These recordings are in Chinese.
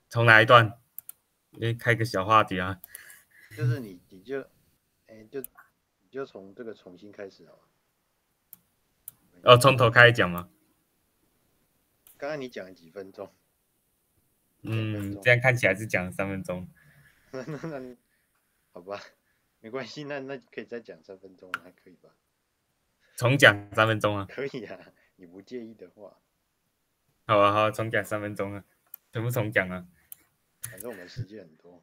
从哪一段？开个小话题啊。 就是你就，你就从这个重新开始好了。 从头开始讲嘛。 刚刚你讲了几分钟？2分钟。 这样看起来是讲了3分钟。 那好吧，没关系，那可以再讲3分钟，还可以吧？ 重讲3分钟啊。 可以啊，你不介意的话。 好啊，好，重讲3分钟啊，全部重讲啊。 反正我们时间很多。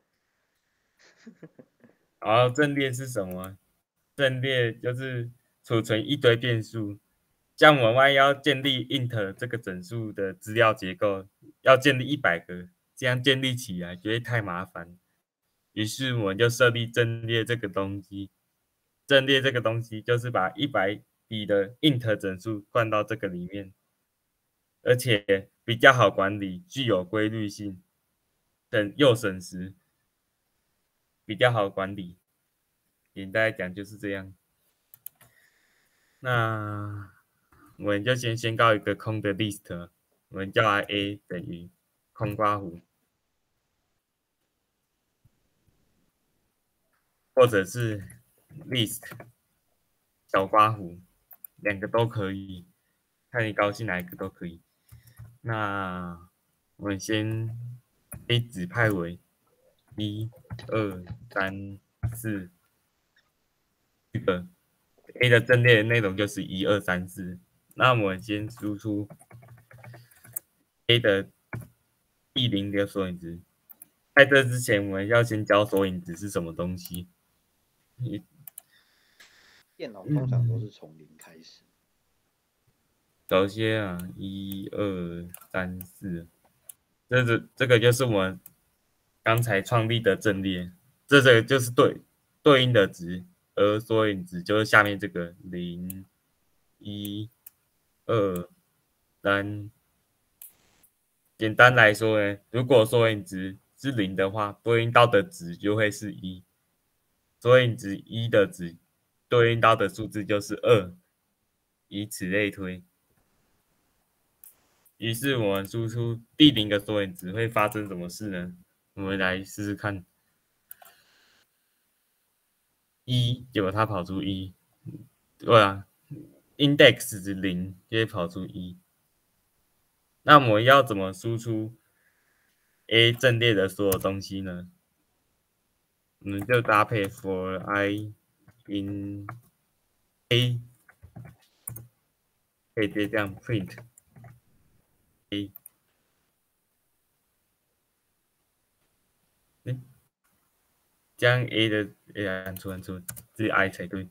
然后阵列是什么？阵列就是储存一堆变数，像我们万一要建立 int 这个整数的资料结构，要建立100个，这样建立起来就会太麻烦。于是我们就设立阵列这个东西。阵列这个东西就是把100笔的 int 整数灌到这个里面，而且比较好管理，具有规律性，又省时，比较好管理。简单来讲就是这样。那我们就先宣告一个空的 list， 我们叫它 a 等于空括弧，或者是 list 小括弧，两个都可以，看你高兴哪一个都可以。那我们先 a 指派为1、2、3、4，这个 a 的阵列内容就是1、2、3、4。那我们先输出 a 的第0的索引值。在这之前，我们要先教索引值是什么东西。 电脑通常都是从零开始。 首先啊，1、2、3、4，这个就是我们刚才创立的阵列，这个就是对应的值，而索引值就是下面这个0、1、2、3。简单来说呢，如果索引值是0的话，对应到的值就会是1；索引值1的值，对应到的数字就是2，以此类推。于是我们输出第0个索引值会发生什么事呢？我们来试试看。结果它跑出1，对啊，index 值0就会跑出1。那我们要怎么输出 A 阵列的所有东西呢？我们就搭配 for I in A， 可以直接这样 print A。将 A 的按出，是 I 才对。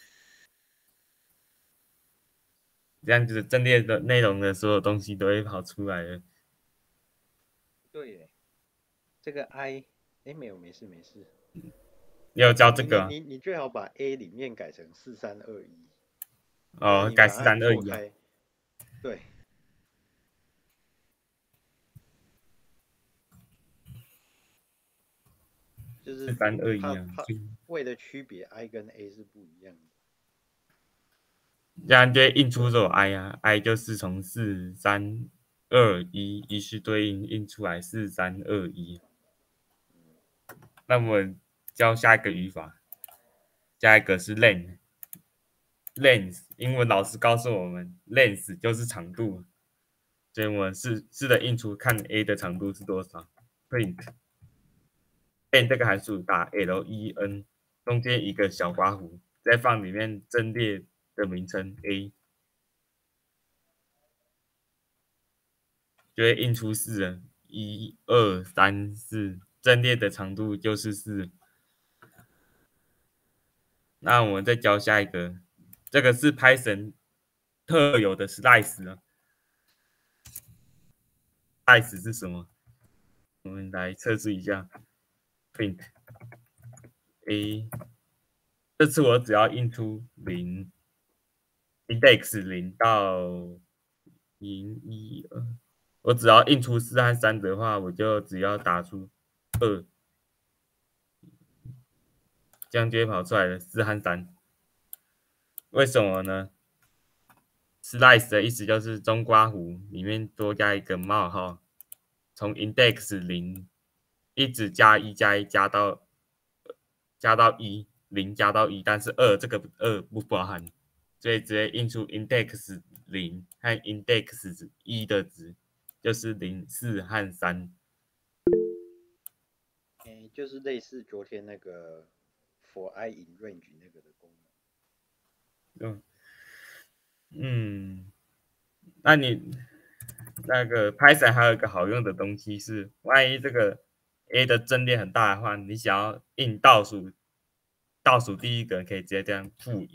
这样子阵列的内容的所有东西都会跑出来了。 对耶，这个 I，没事。 你有教这个啊？ 你最好把 A 里面改成4321。 哦，改四你把它三二一啊。 错开。对，就是 4321啊， 为了区别 I 跟 A 是不一样的。 这样就会印出这种 I 啊，I 就是从4321，于是对印出来4321。那我们教下一个语法，下一个是 length， 英文老师告诉我们 length 就是长度，所以我们试着印出看 A 的长度是多少。print len 这个函数打 len， 中间一个小括弧，再放里面阵列的名称 A， 就会印出4了。1、2、3、4，阵列的长度就是4。那我们再教下一个，这个是 Python 特有的 slice 啊。slice 是什么？我们来测试一下。print A， 这次我只要印出0 ，index 0到0、1、2，我只要印出4和3的话，我就只要打出2，这样就会跑出来了4和3。为什么呢？slice 的意思就是中括弧里面多加一个冒号， 从 index 0一直加1加1加到1，0加到1，但是这个2不包含，所以直接印出 index 0和 index 1的值，就是0、4和3。 就是类似昨天那个 for I in range 那个的功能。 那你那个 Python 还有一个好用的东西是，万一这个 A 的阵列很大的话，你想要印倒数第一个，可以直接这样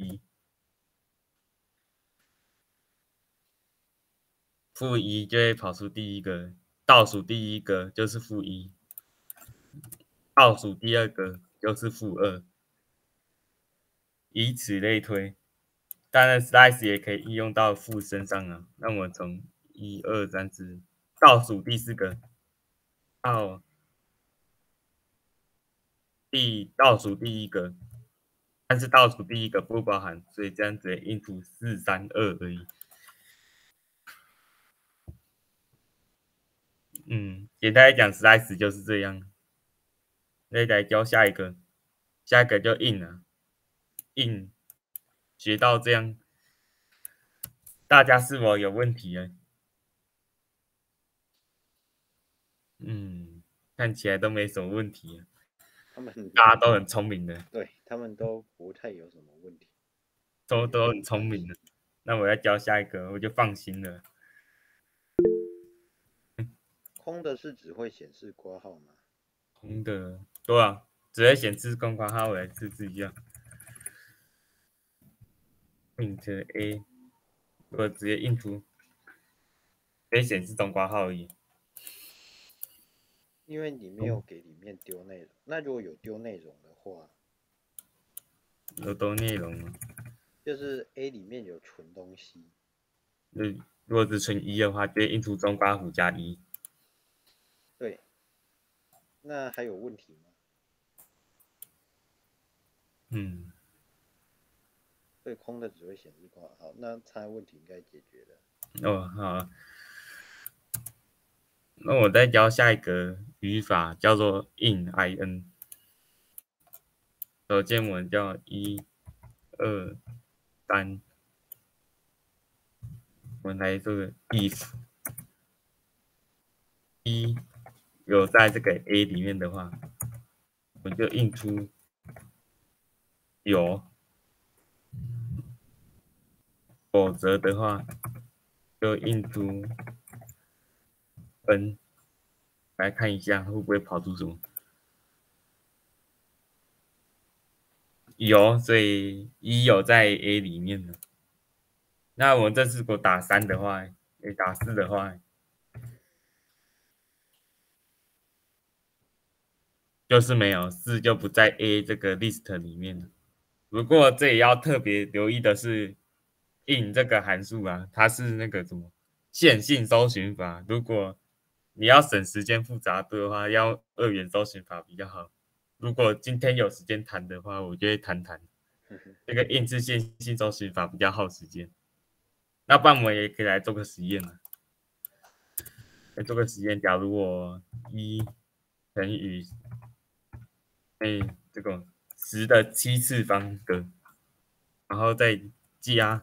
-1，-1就会跑出第一个，倒数第一个就是-1，倒数第二个就是-2，以此类推。当然，slice 也可以应用到负身上啊。那我从1、2、3、4倒数第4个到倒数第一个，但是倒数第一个不包含，所以这样直接印出4、3、2而已。简单来讲，slice 就是这样。那来教下一个，下一个就 in 了，in 学到这样，大家是否有问题呢？看起来都没什么问题，大家都很聪明的， 对，他们都不太有什么问题， 都很聪明的。那我要教下一个，我就放心了。 空的是只会显示括号吗？ 空的，对啊，只会显示公括号，我来试试一下。int a， 我直接印出，可以显示中括号而已。 因为你没有给里面丢内容，那如果有丢内容的话， 有多内容吗？ 就是 A 里面有存东西。 如果只存1的话，就会印出中括弧加1。 对，那还有问题吗？对，空的只会显示括号，那它问题应该解决了。 好。那我再教下一个语法，叫做 in，首先我们叫1、2、3，我们来这个 if 1有在这个 A 里面的话，我就印出有，否则的话就印出分。来看一下会不会跑出什么。有，所以1有在 A 里面了。那我们这次如果打3的话，打4的话，就是没有，4就不在 A 这个 list 里面了。不过这也要特别留意的是，in 这个函数啊，它是那个什么线性搜寻法。如果你要省时间复杂度的话，要2元搜寻法比较好。如果今天有时间谈的话，我就会谈。这个 in 是线性搜寻法比较耗时间。那不然我们也可以来做个实验啊。来做个实验，假如我1乘以这个10的7次方个，然后再加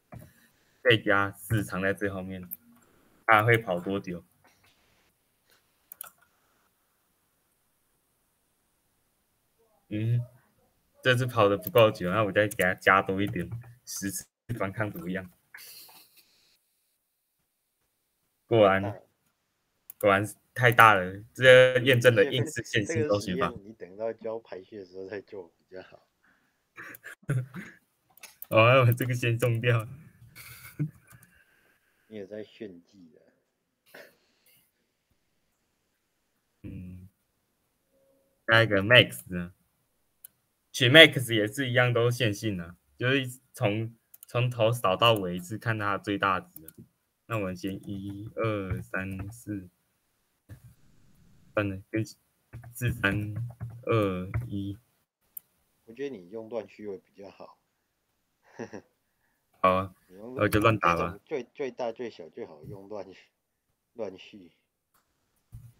4藏在最后面，它会跑多久？这次跑的不够久，那我再给它加多一点，10次方看怎么样？果然太大了，这验证了应是线性搜寻法。 你等到教排序的时候再做比较好。 我这个先中掉。 你也在炫技的。 下一个 max 呢？取 max 也是一样，都是线性的，就是从头扫到尾是看它最大值。那我们先1、2、3、4，算了，跟4、3、2、1。 我觉得你用乱序会比较好。 好啊，我就乱打吧。 最大最小最好用乱序。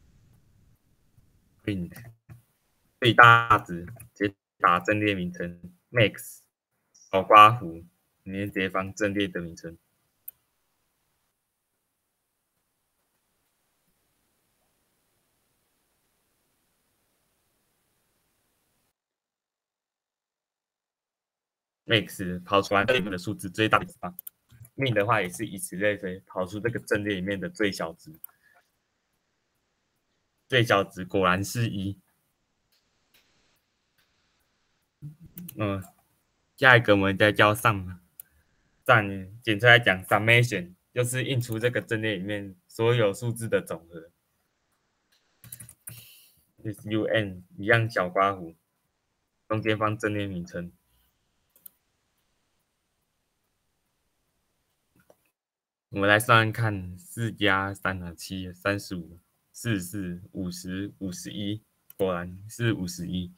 print 最大值，直接打阵列名称 max 小刮弧，里面直接放阵列的名称。max 跑出来这里面的数字最大值嘛，min 的话也是以此类推，跑出这个阵列里面的最小值。最小值果然是一。下一个我们再叫上，简称来讲 summation，就是印出这个阵列里面所有数字的总和。sun 一样小刮弧，中间放阵列名称。我们来算算看，4+3=7，35，44，50，51，果然是51。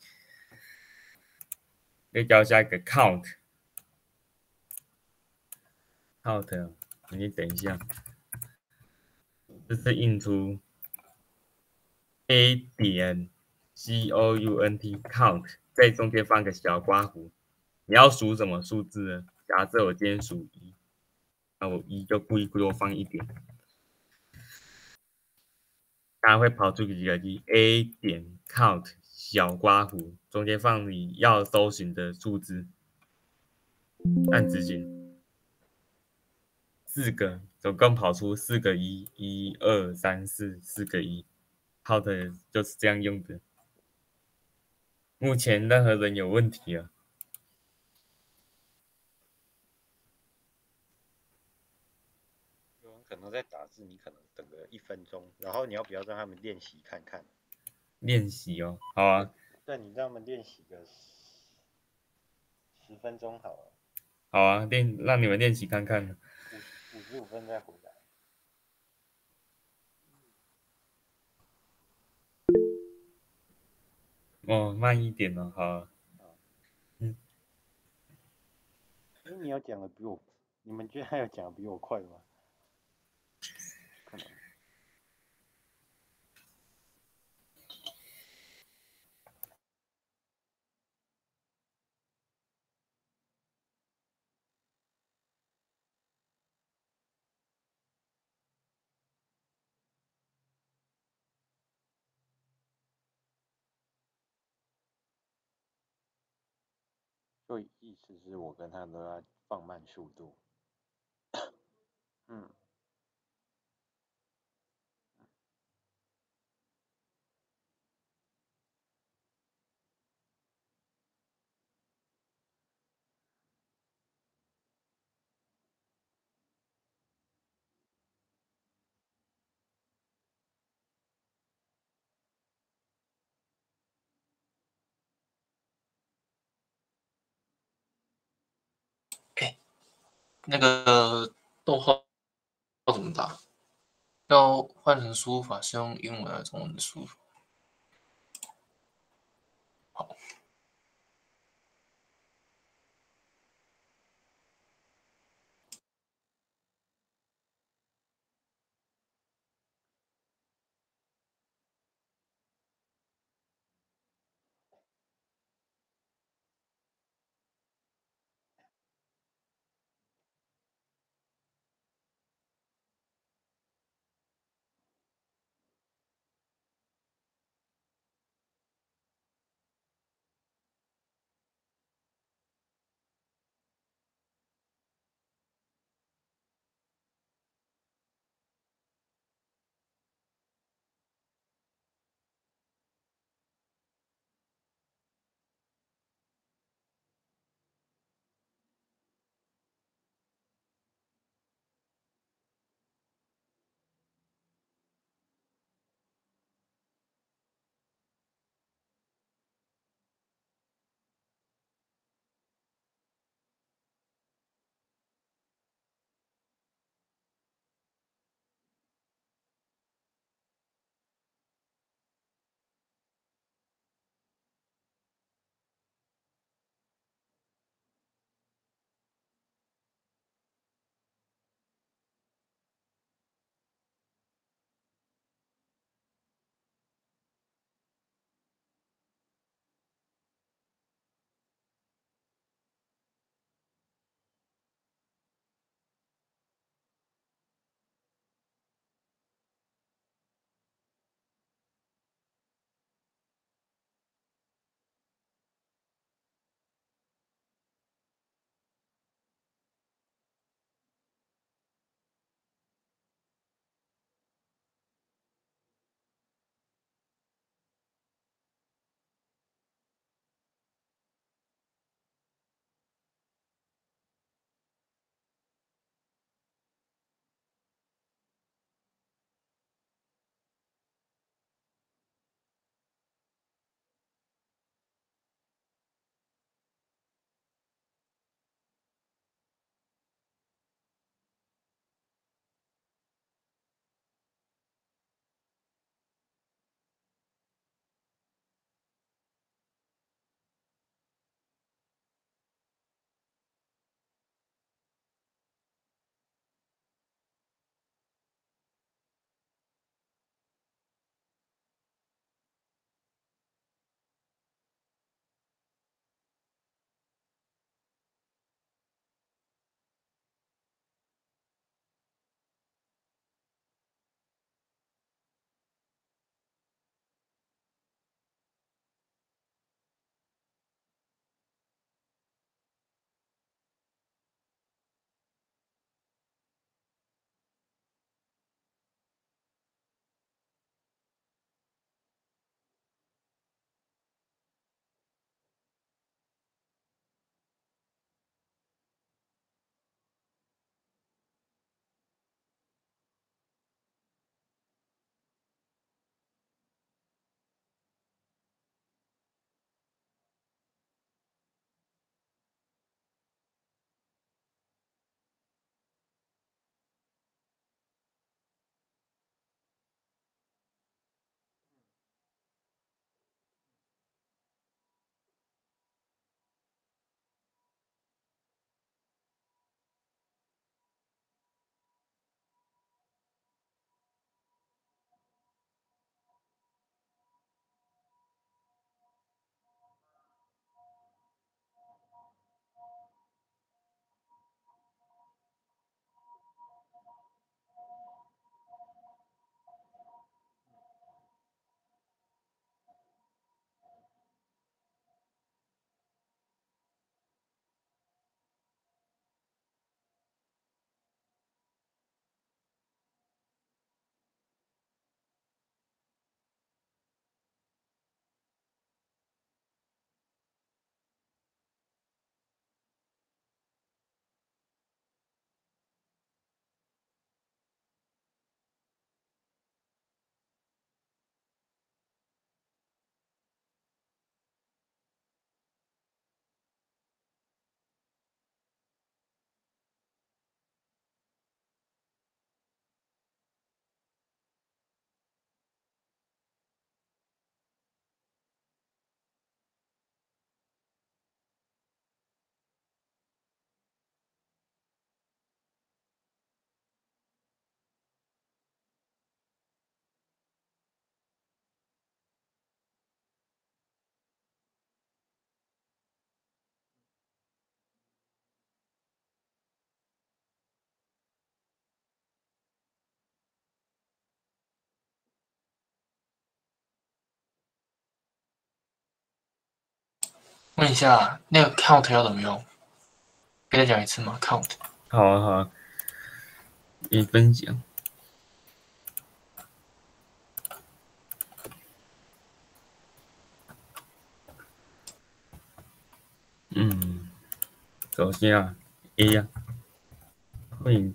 再教下一个 count，你等一下，这是印出 a 点 count，在中间放个小刮弧。你要数什么数字呢？假设我今天数一，那我一就故意多放一点，当然会跑出几个字 a 点 count 小刮弧，中间放你要搜寻的数字，按执行，4个，总共跑出4个一，1、2、3、4，4个一。count 就是这样用的。目前任何人有问题啊？ 有人可能在打字，你可能等个1分钟，然后你要不要让他们练习看看？ 练习哦，好啊， 对，你让他们练习个10分钟好了， 好啊，让你们练习看看。 55分再回来。 哦，慢一点哦，好啊。嗯， 因为你要讲的比我，你们觉得他有讲的比我快吗？可能。所以意思是我跟他都要放慢速度。嗯。 那个逗号怎么打？要换成输入法是用英文还是中文的输入法？好， 问一下，那个 count 要怎么用？可以再讲一次吗？count。 好啊，好啊，你分享。嗯，首先啊，A 啊，会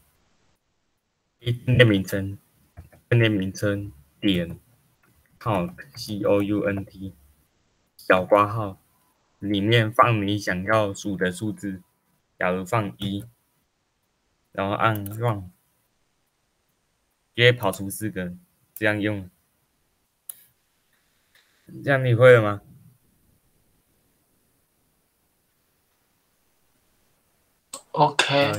店名称，店名称点 count count 小括号里面放你想要数的数字，假如放1，然后按 run，直接跑出4个，这样用，这样你会了吗？ OK，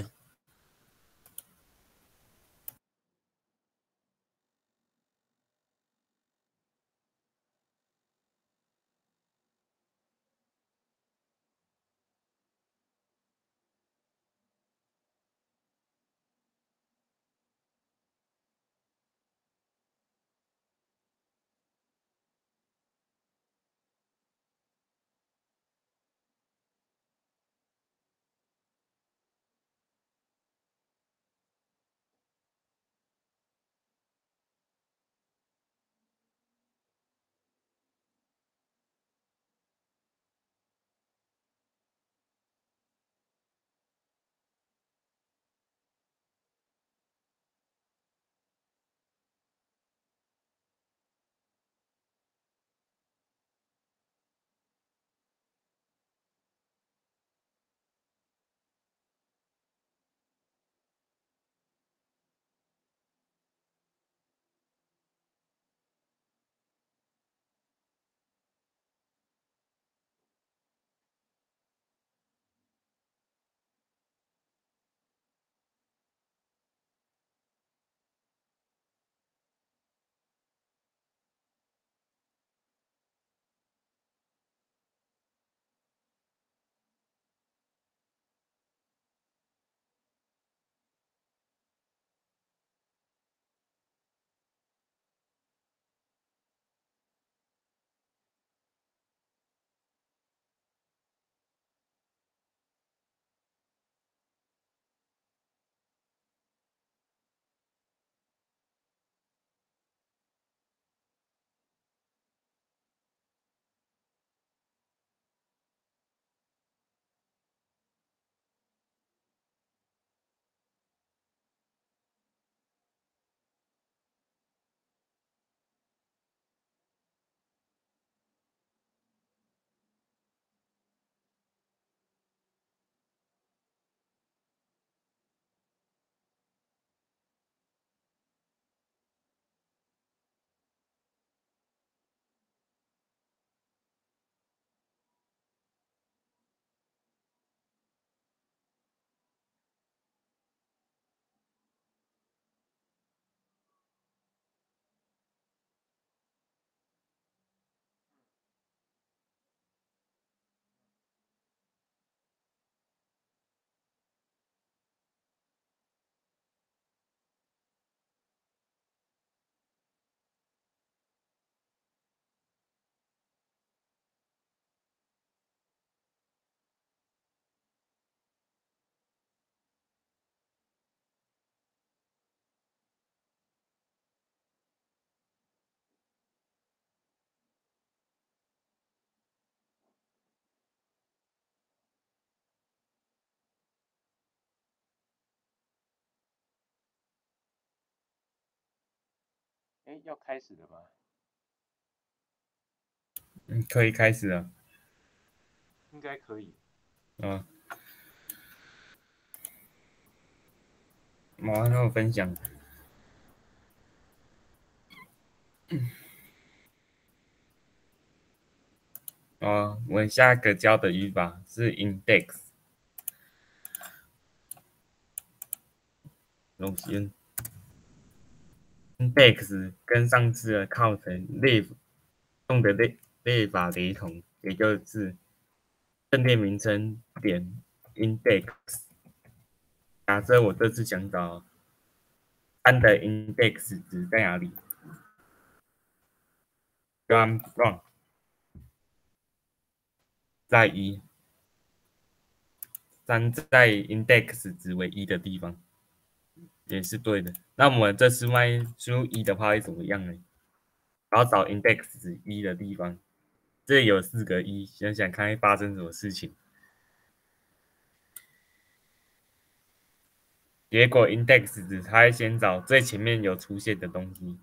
哎，要开始了吗？ 可以开始了。 应该可以。 啊，马上跟我分享。哦，我们下个教的语法是 index，首先 index 跟上次的 count 类用的类法雷同，也就是正列名称点 index。假设我这次想找3的 index 值在哪里，就按 run， 在一，3在 index 值为1的地方，也是对的。那我们这次万一输入1的话会怎么样呢？然后找 index 值1的地方，这里有4个1，想想看会发生什么事情。结果 index 值它会先找最前面有出现的东西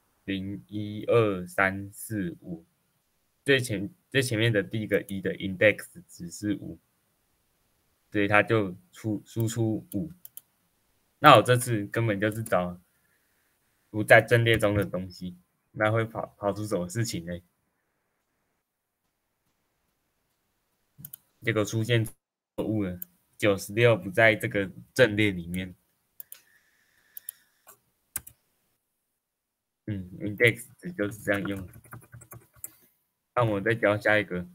，0、1、2、3、4、5，最前面的第一个1的 index 值是5，所以它就输出5。那我这次根本就是找不在阵列中的东西，那会跑出什么事情呢？结果出现错误了，96不在这个阵列里面。index 值就是这样用。那我再教下一个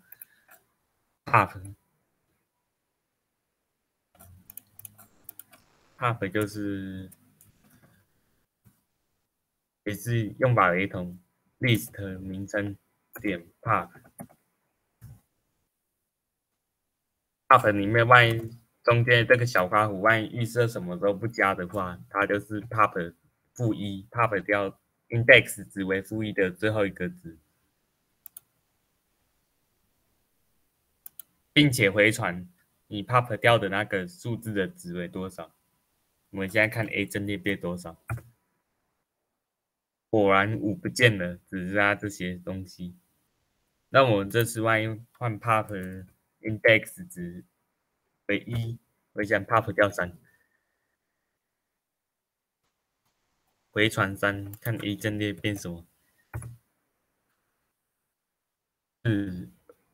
pub 就是也是用法雷同 ，list 名称点 pub 里面万一中间这个小括弧万一预设什么都不加的话，它就是 pub -1 ，pub 掉 index 值为-1的最后一个值，并且回传你 pub 掉的那个数字的值为多少。我们现在看 A 阵列变多少，果然5不见了，只剩下这些东西。那我们这次万一换 pub index 值为1，我想 pub 掉3，回传3，看 A 阵列变什么？是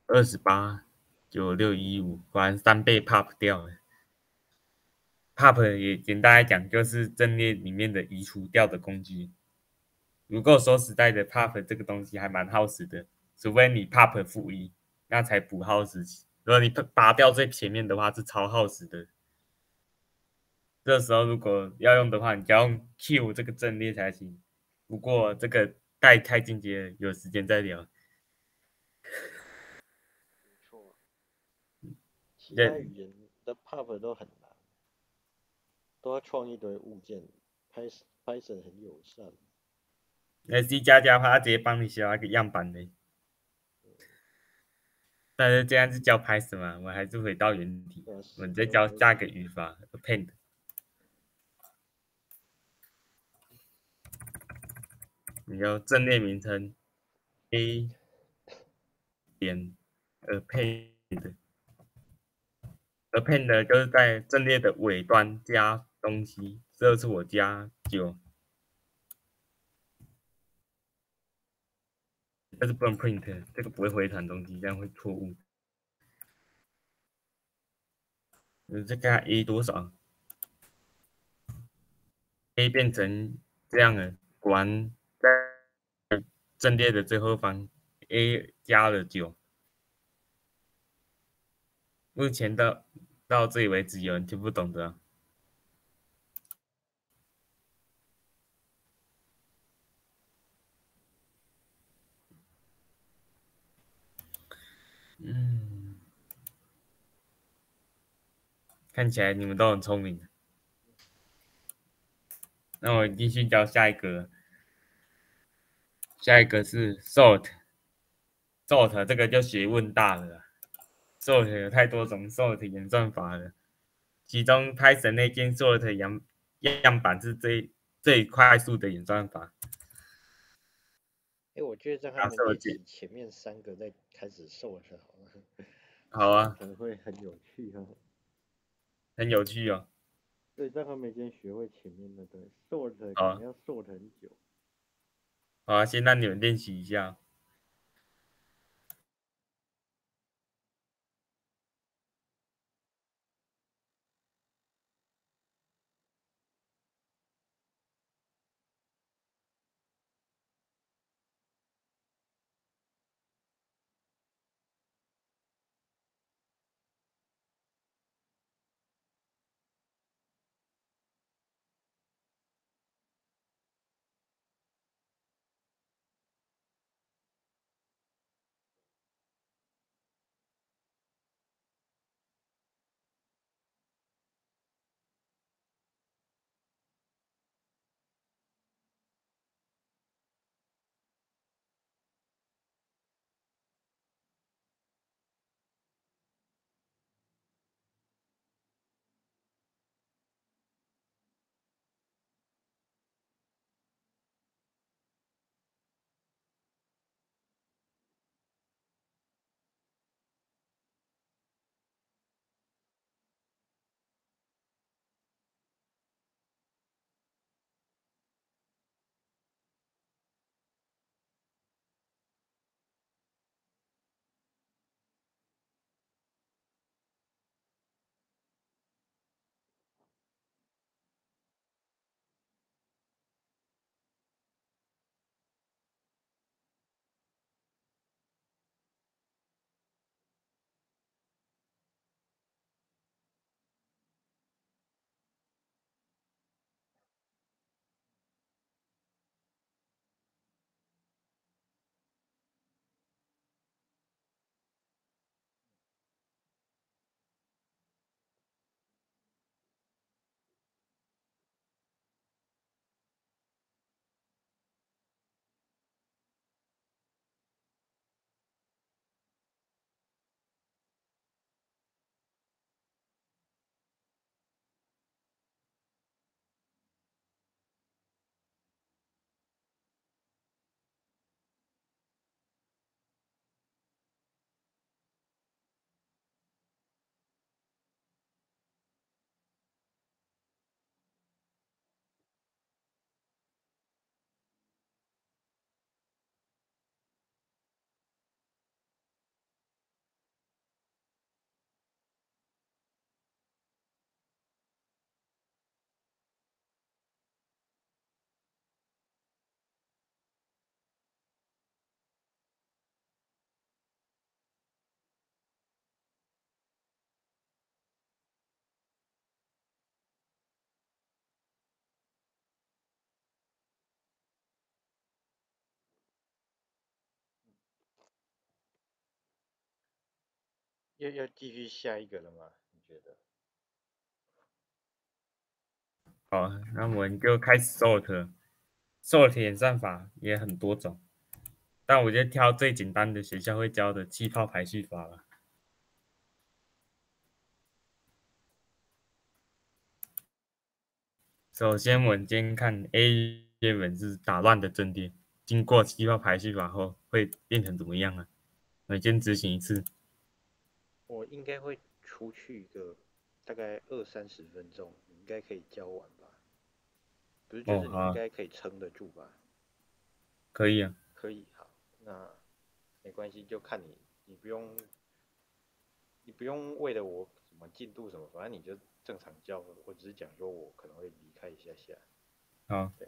28、9615，果然3被 pub 掉了。pub 也简单来讲就是阵列里面的移除掉的工具。如果说实在的 pub 这个东西还蛮耗时的，除非你 pub -1，那才不耗时。如果你拔掉最前面的话，是超耗时的。这时候如果要用的话，你就要用 Q 这个阵列才行。不过这个太进阶了，有时间再聊。 没错，其他语言的 pub 都很难，都要创一堆物件。Python 很友善。 那 C 加加它直接帮你写那个样板的。但是这样是教 Python 嘛，我还是回到原题。我们再教下一个语法 append。你要阵列名称 A 点 append 就是在阵列的尾端加东西，这次我加9，但是不能 print， 这个不会回传东西，这样会错误。再看 A 多少 ，A 变成这样了，果然在阵列的最后方 A 加了9。目前到这里为止，有人听不懂的？看起来你们都很聪明。那我继续教下一个，下一个是 sort 这个就学问大了。sort 有太多种 sort 演算法了，其中 Python 那件 sort 样板是最快速的演算法。 我觉得让他们练习前面3个再开始sort好了。 好啊， 可能会很有趣哦。 很有趣哦。 对，让他们先学会前面那个 sort，可能要 sort 很久。 好啊，先让你们练习一下。 要继续下一个了吗？你觉得？ 好，那我们就开始 sort 演算法也很多种，但我就挑最简单的学校会教的气泡排序法吧。首先，我们先看 A 原本是打乱的阵列，经过气泡排序法后会变成怎么样啊？我们先执行一次。 我应该会出去一个大概20-30分钟，你应该可以教完吧？不是，就是你好啊， 应该可以撑得住吧？ 可以啊。 可以，好，那没关系，就看你，你不用为了我什么进度什么，反正你就正常教。我只是讲说我可能会离开一下下。 好， 对，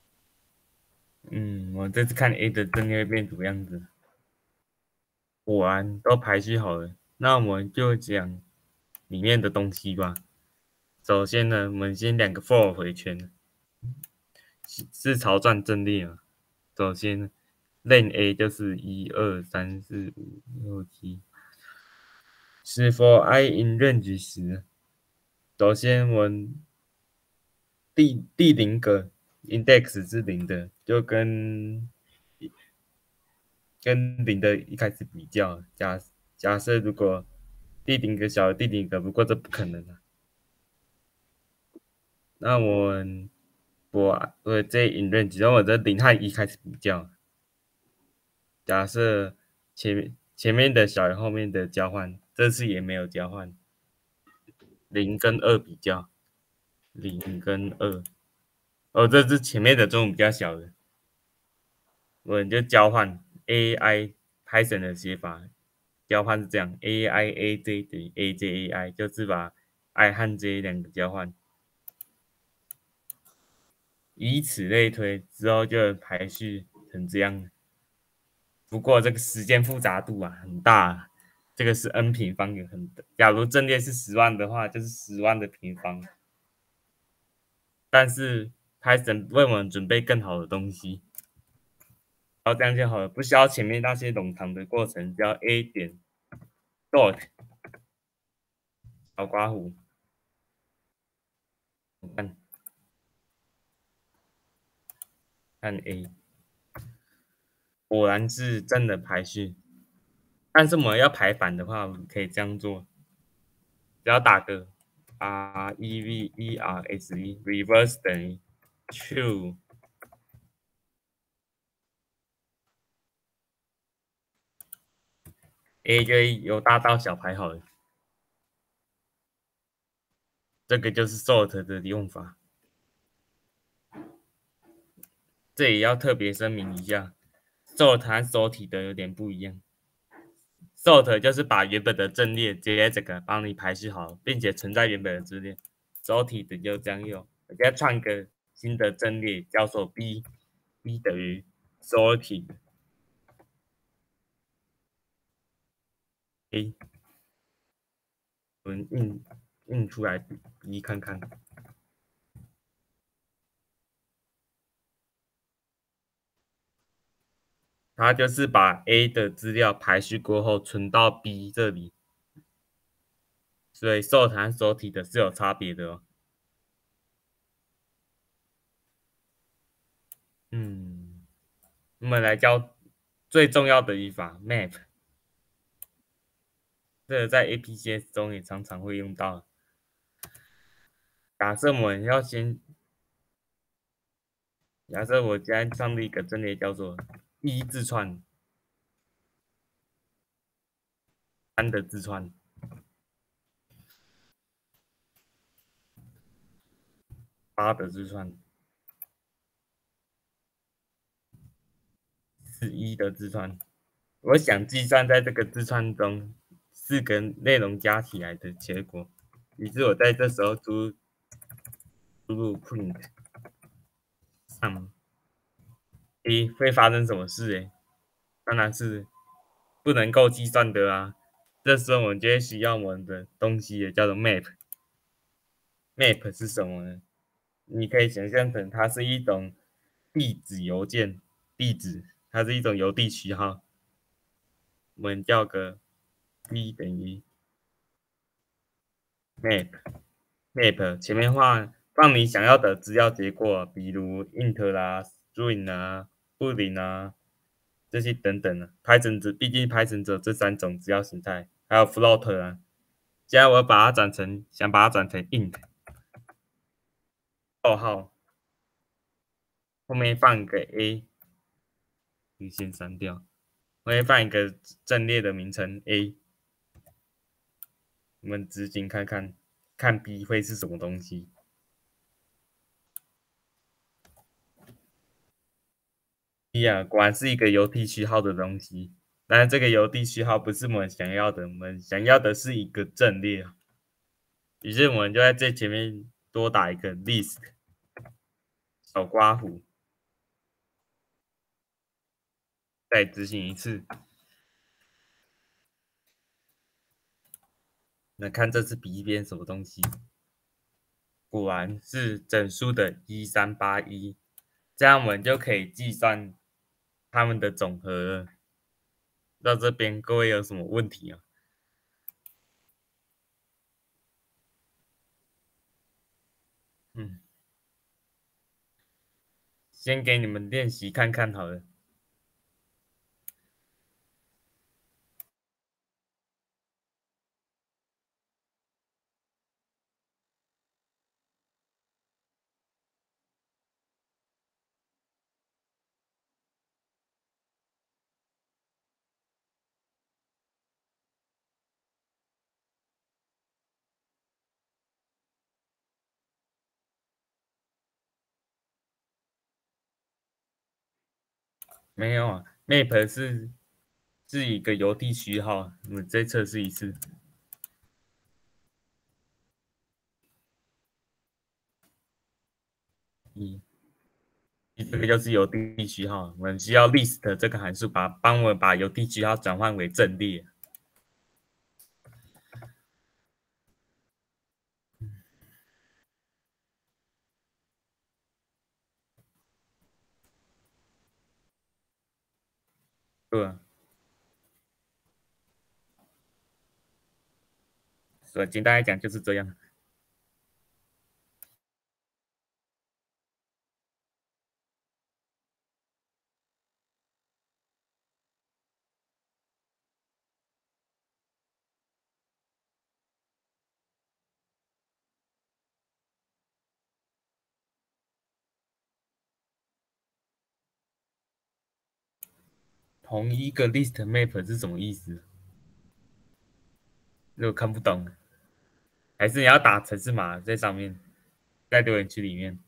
我这次看 A 的阵列会变怎么样子？果然都排序好了，那我们就讲里面的东西吧。首先呢，我们先2个 for 回圈，是潮转阵列嘛。首先，len A 就是1、2、3、4、5、6、7。是 for I in range 时，首先我们第0个 index 是0的，就跟0的一开始比较。假设如果第0个小于第0个，不过这不可能啊。那我这 in range，然后我的0和1开始比较。假设前面的小于后面的交换，这次也没有交换。0跟2比较，0跟2。哦，这是前面的中比较小的，我们就交换 AI Python 的写法，交换是这样 AI AJ 等于 AJ AI，就是把 I 和 J 两个交换，以此类推，之后就排序成这样。不过这个时间复杂度啊很大啊，这个是 n 平方也很大。假如阵列是10万的话，就是10万的平方。但是 Python 为我们准备更好的东西。然后这样就好了，不需要前面那些冗长的过程，只要 a 点 dot 小刮胡，看 a， 果然是真的排序。但是我们要排反的话，我们可以这样做，只要打个 reverse reverse 等于 true， a 就由大到小排好了。这个就是 sort 的用法。这里要特别声明一下 ，sort 和 sort 的有点不一样。sort 就是把原本的阵列直接整个帮你排序好，并且存在原本的阵列。sort 的就这样用，我再创一个新的阵列，叫做 b 等于 sorted a， 我们印出来 b 看看。它就是把 A 的资料排序过后存到 B 这里，所以 sort 和 sorted 的是有差别的哦。我们来教最重要的语法 map， 这个在 APCS 中也常常会用到。假设我现在创立一个阵列叫做1字串，3的字串，8的字串，11的字串。我想计算在这个字串中4个内容加起来的结果，于是我在这时候输入 print sum A 会发生什么事？当然是不能够计算的啊。这时候我们就会需要我们的东西，也叫做 map。map 是什么呢？你可以想象成它是一种地址邮件，它是一种邮递区号。我们叫个 b 等于 map 前面放你想要的资料结构，比如 int 啦、string 啊、boolean 啊这些等等的。毕竟 Python 只有这三种资料形态，还有 float 啊。现在我想把它转成 int，逗号后面放一个 a，你先删掉，后面放一个阵列的名称 a，我们执行看看，看 b 会是什么东西。B 啊，果然是一个邮递序号的东西，但是这个邮递序号不是我们想要的，我们想要的是一个阵列。于是我们就在最前面多打一个 list 小刮胡，再执行一次。那看这次笔变什么东西？果然是整数的1381，这样我们就可以计算它们的总和了。到这边各位有什么问题啊？先给你们练习看看好了。没有啊，map 是一个邮递序号，我们再测试一次。这个就是邮递序号，我们需要 list 这个函数帮我们把邮递序号转换为阵列。对啊，所以简单来讲就是这样。同一个 list map 是什么意思？如果看不懂，还是你要打程式码在上面，在留言区里面。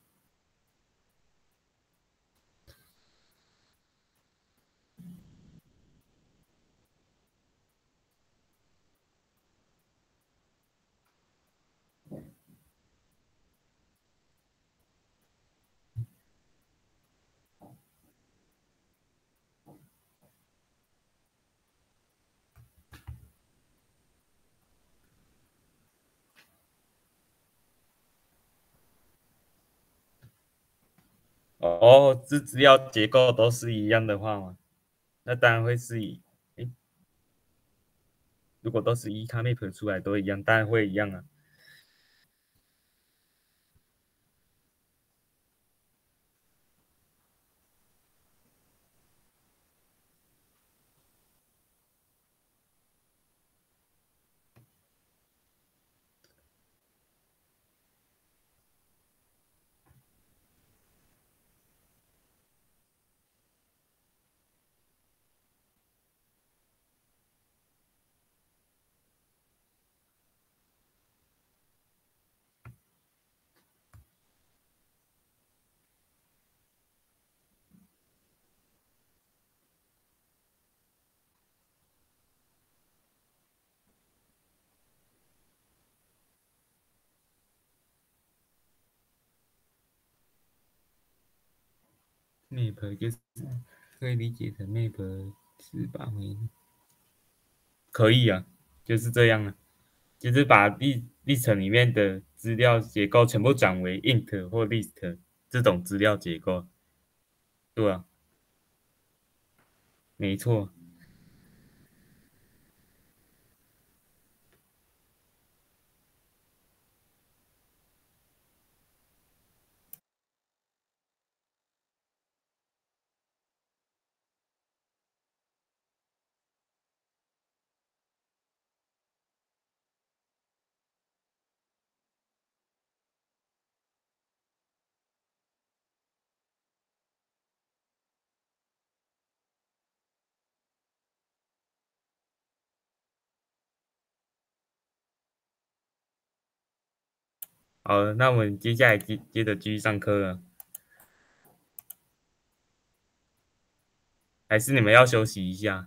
哦，这资料结构都是一样的话嘛，那当然会是如果都是它 map 出来都一样，当然会一样啊。map 就是可以理解成 map 是把可以啊，就是这样啊，就是把历程里面的资料结构全部转为 int 或 list 这种资料结构，对啊，没错。 好，那我们接下来接着继续上课了，还是你们要休息一下？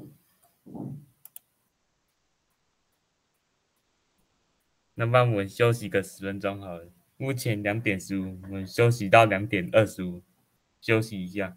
那么我们休息个10分钟好了。目前2:15，我们休息到2:25，休息一下。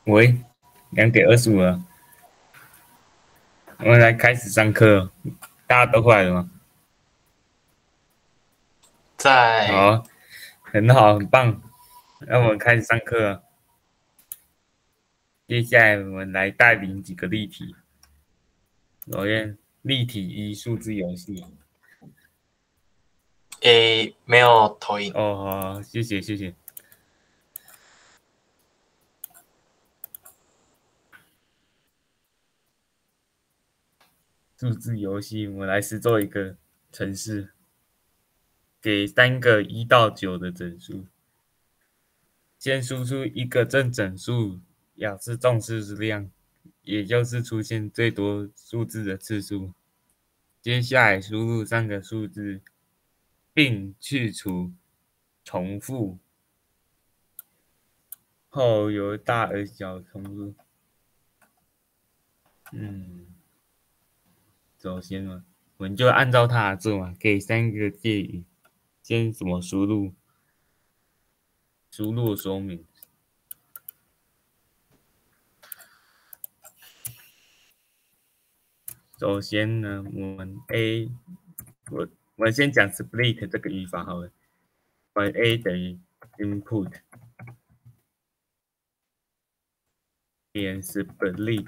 喂，2:25了，我们来开始上课了，大家都回来了吗？ 在好，很好，很棒。那我们开始上课了。接下来我们来带领几个例题。首先，例题一，数字游戏。 没有投影。 哦，好，谢谢谢谢。数字游戏，我们来试做一个程式，给3个1到9的整数，先输出一个正整数，表示众数之量，也就是出现最多数字的次数。接下来输入3个数字，并去除重复，后由大而小重复。首先嘛，我们就按照它做嘛，给3个介语，先怎么输入？输入说明。首先呢，我们 我先讲 split 这个语法好了。我们 A 等于 input 点 split，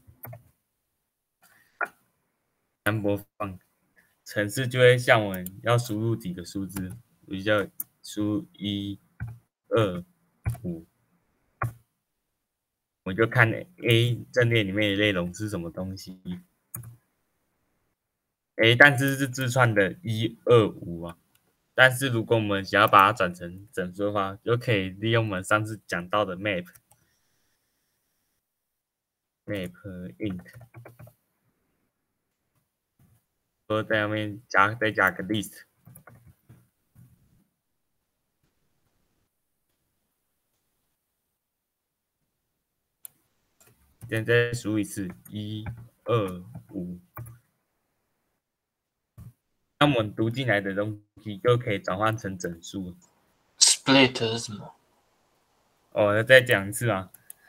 按播放，程式就会向我们要输入几个数字，我就叫输入1、2、5，我就看 A 阵列里面的内容是什么东西。但是自串的1、2、5啊。但是如果我们想要把它转成整数的话，就可以利用我们上次讲到的 map int， 说在上面再加个 list。现在再输一次1、2、5，那我们读进来的东西就可以转换成整数。 split 是什么？ 哦，再讲一次啊，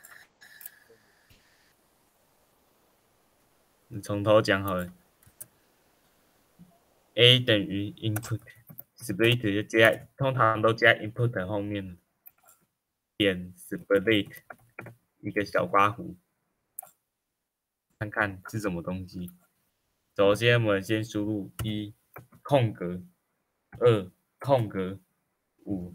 你从头讲好了。A 等于 input，split 就通常都加 input 后面，点 split 一个小刮弧，看看是什么东西。首先我们先输入1空格2空格5，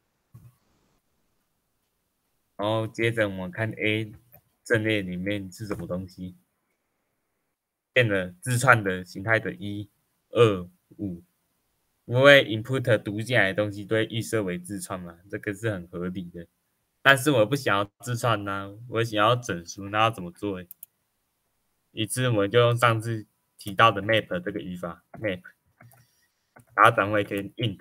然后接着我们看 A 阵列里面是什么东西，变了字串的形态的1、2、5，因为 input 读进来的东西都会预设为字串嘛，这个是很合理的。但是我不想要字串呢，我想要整数，那要怎么做？一次我们就用上次提到的 map 这个语法 map， 把它转回成 int，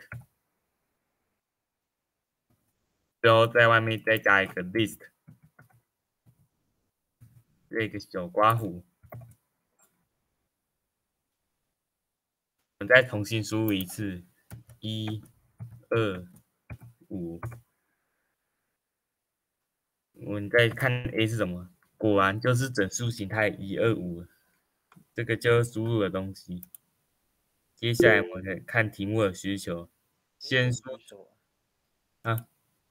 最后在外面再加一个 list， 这个小刮弧。我们再重新输入一次1、2、5，我们再看 A 是什么，果然就是整数形态1、2、5，这个就是输入的东西。接下来我们看题目的需求，先说啊，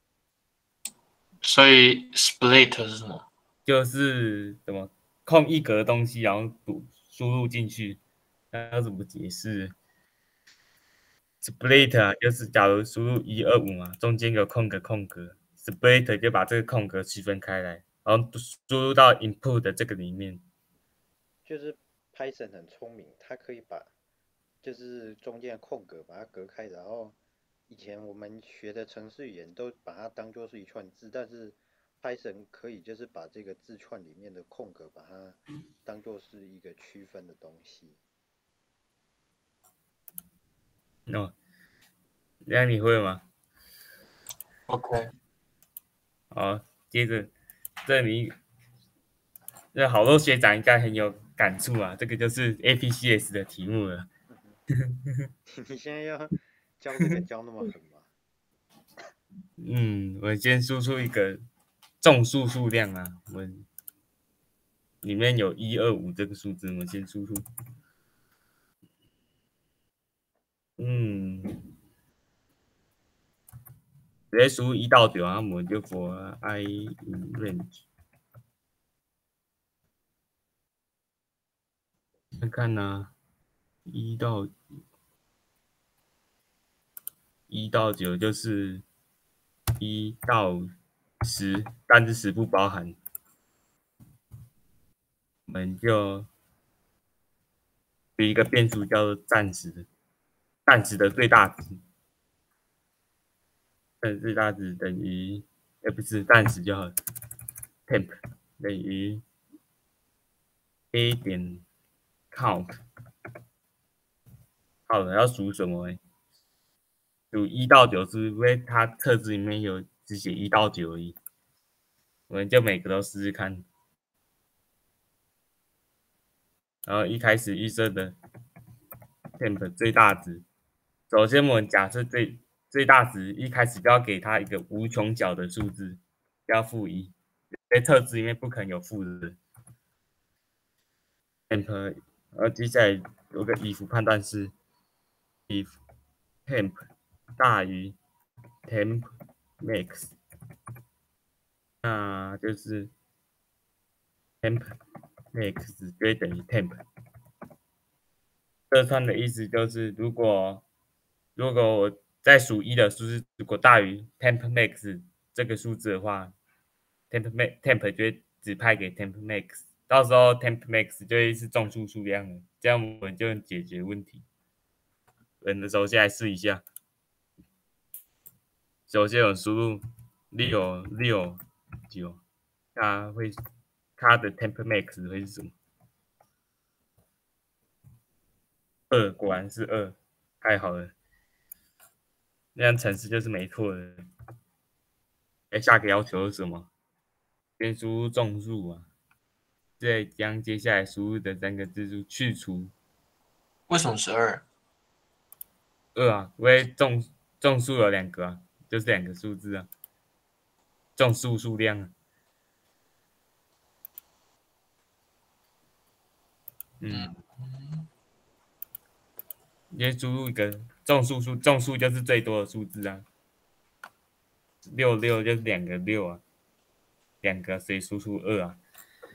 所以 split 是什么？ 就是什么空一格的东西，然后输入进去，那要怎么解释？split 啊，就是假如输入1、2、5嘛，中间有空格，split 就把这个空格区分开来，然后输入到 input 的这个里面。 就是 Python 很聪明，它可以把就是中间的空格把它隔开，然后以前我们学的程式语言都把它当做是一串字，但是 Python 可以就是把这个字串里面的空格把它当做是一个区分的东西。 哦，这样你会吗？ OK， 好，接着这里，这好多学长应该很有感触啊，这个就是 APCS 的题目了。 你现在要教这个教那么狠吗？ 我先输出一个众数数量啊，我们里面有125这个数字，我们先输入。直接输入1到9，然后我们就 for I in range。看看呢，1到9就是1到10，但是10不包含。我们就有一个变数叫做暂时的最大值，最大值等于，不是暂时就好 ，temp 等于 a 点 count， 好了，要数什么？数1到9，是因为它测字里面有只写1到9而已，我们就每个都试试看。然后一开始预设的 temp 最大值，首先我们假设最大值一开始就要给它一个无穷角的数字，要负1，在测字里面不可能有负的。temp， 然后接下来有个 if 判断式 ，if temp 大于 temp max， 那就是 temp max 就会等于 temp。这串的意思就是，如果我在数1的数字如果大于 temp max 这个数字的话，temp 就会指派给 temp max， 到时候 temp max 就会是众数数量了，这样我们就能解决问题。人的时候，先来试一下。首先我输入669，它的 temp max 会是什么？2，果然是2，太好了，那样程式就是没错的。下个要求是什么？先输入众数啊，再将接下来输入的3个字数去除。 为什么是2？2 啊，因为众数有2个啊，就是2个数字啊，众数数量啊。先输入一个众数就是最多的数字啊，66就是2个6啊，2个所以输出2啊。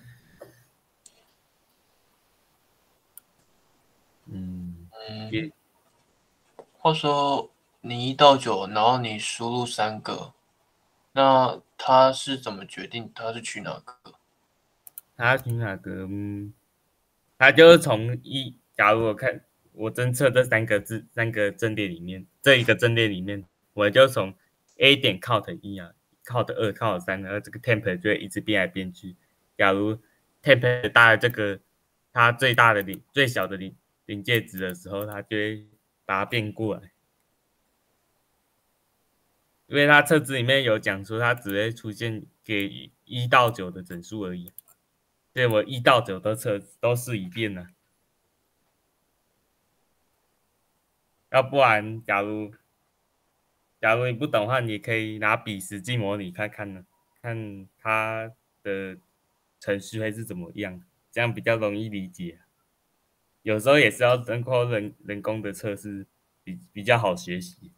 或者说你1到9，然后你输入3个，那它是怎么决定它是取哪个？ 它取哪个？它就是从假如我侦测这3个阵列里面，这一个阵列里面，我就从 A 点 count 1啊，count 2，count 3，然后这个 temp 就会一直变来变去。假如 temp 大的这个它最大的最小的临界值的时候，它就会把它变过来。因为它测字里面有讲说，它只会出现给1到9的整数而已，所以我1到9都试一遍了。要不然，假如你不懂的话，你可以拿笔实际模拟看看呢，看它的程序会是怎么样，这样比较容易理解。有时候也是要通过人工的测试，比较好学习。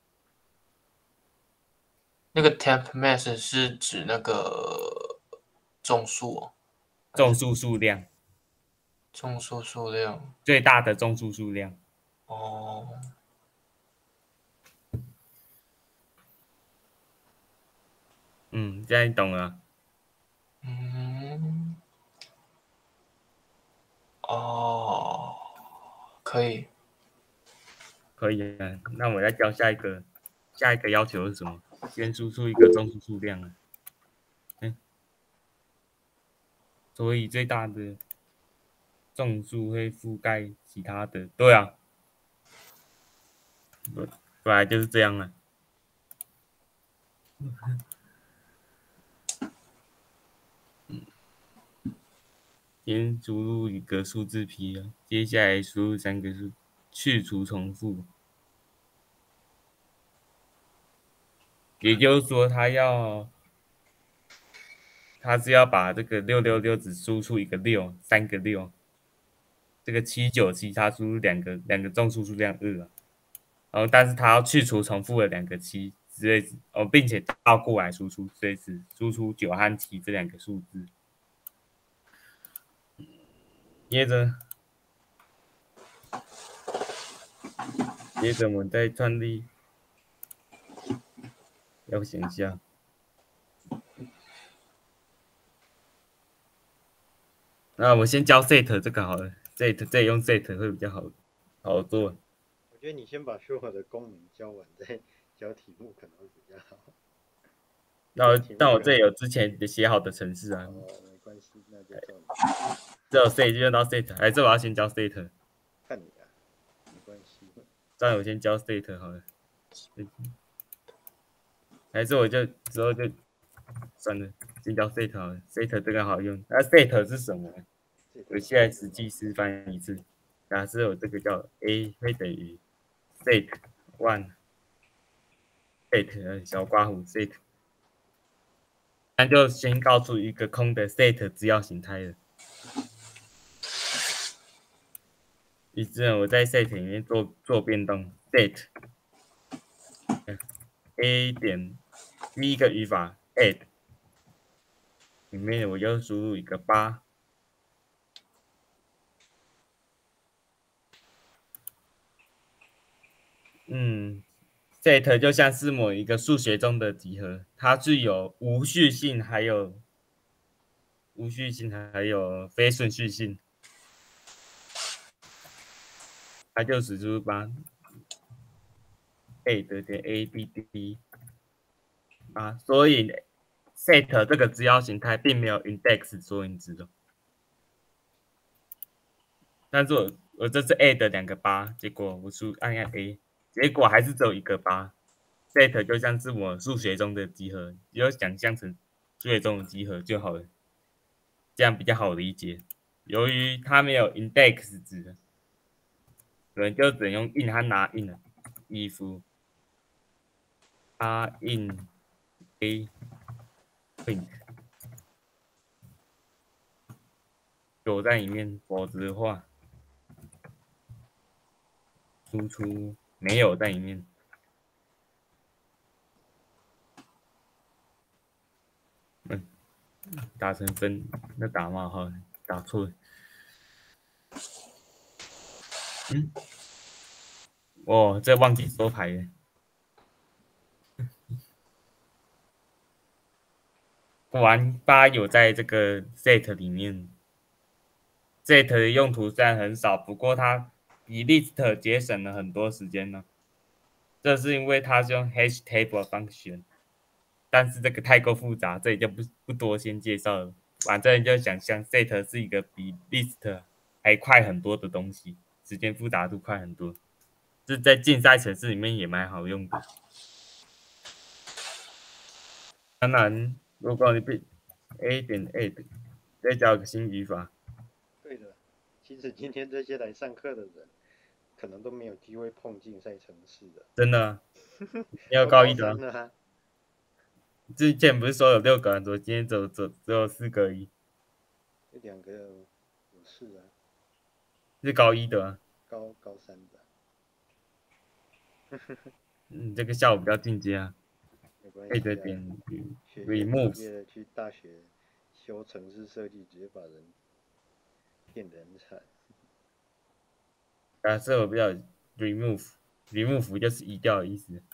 那个 temp max 是指那个众数哦， 众数数量， 众数数量最大的众数数量。 哦。 现在你懂了。 哦，可以。 可以啊，那我再教下一个要求是什么？先输出一个众数数量啊。所以最大的众数会覆盖其他的，对啊，本来就是这样啊。先输入一个数字 P 啊，接下来输入3个数，去除重复。也就是说，它要它是要把这个666只输出一个6，三个6，这个797它输入两个众数数量2啊，然后但是它要去除重复的2个7之类哦，并且倒过来输出，所以只输出9和7这2个数字。接着我们再创立，要想一下。那我先教 set 这个好了 ，set 再用 set 会比较好做。 我觉得你先把所有的功能教完，再教题目可能会比较好。 但我这里有之前写好的程式啊。 哦，没关系，那就照你。 只有 set 就用到 set， 还是我要先教 set？ 看你啊，没关系。 这样我先教 set 好了。还是我就之后就算了，先教 set 好了。set 这个好用。那 set 是什么？我现在实际示范一次。假设我这个叫 a 会等于 set one set 小括弧 set， 那就先告诉一个空的 set 资料形态了。于是呢，我在 set 里面做变动 set a 点第一个语法 add 里面我就输入一个8。set 就像是某一个数学中的集合，它具有无序性，还有非顺序性。它就指出8 add 点 add 啊，所以 set 这个资料形态并没有 index 索引值的。但是我这次 add 2个8，结果我按 A， 结果还是只有一个8。set 就像是我数学中的集合，只有想象成数学中的集合就好了，这样比较好理解。由于它没有 index 值，所以就只能用 in 和拿 in 了。if in a print 有在里面，否则的话输出没有在里面。打成分，那打冒号，打错了。哦，这忘记收牌了。果然8有在这个 set 里面。set 的用途虽然很少，不过它比 list 节省了很多时间呢。这是因为它是用 hash table function， 但是这个太过复杂，这里就不多先介绍了。反正就想象 set 是一个比 list 还快很多的东西，时间复杂度快很多。这在竞赛程式里面也蛮好用的。当然，如果你被 a 点 add 再加个新语法。 对的，其实今天这些来上课的人，可能都没有机会碰竞赛程式的。 真的？你有高一的啊？ 之前不是说有6个人，今天只有4个而已。 这2个有事啊。 是高一的啊。 高3的。 这个效果比较进阶啊。 没关系啊。 点 remove 去大学修程式设计，直接把人变得很惨。 假设我比较 remove 就是移掉的意思。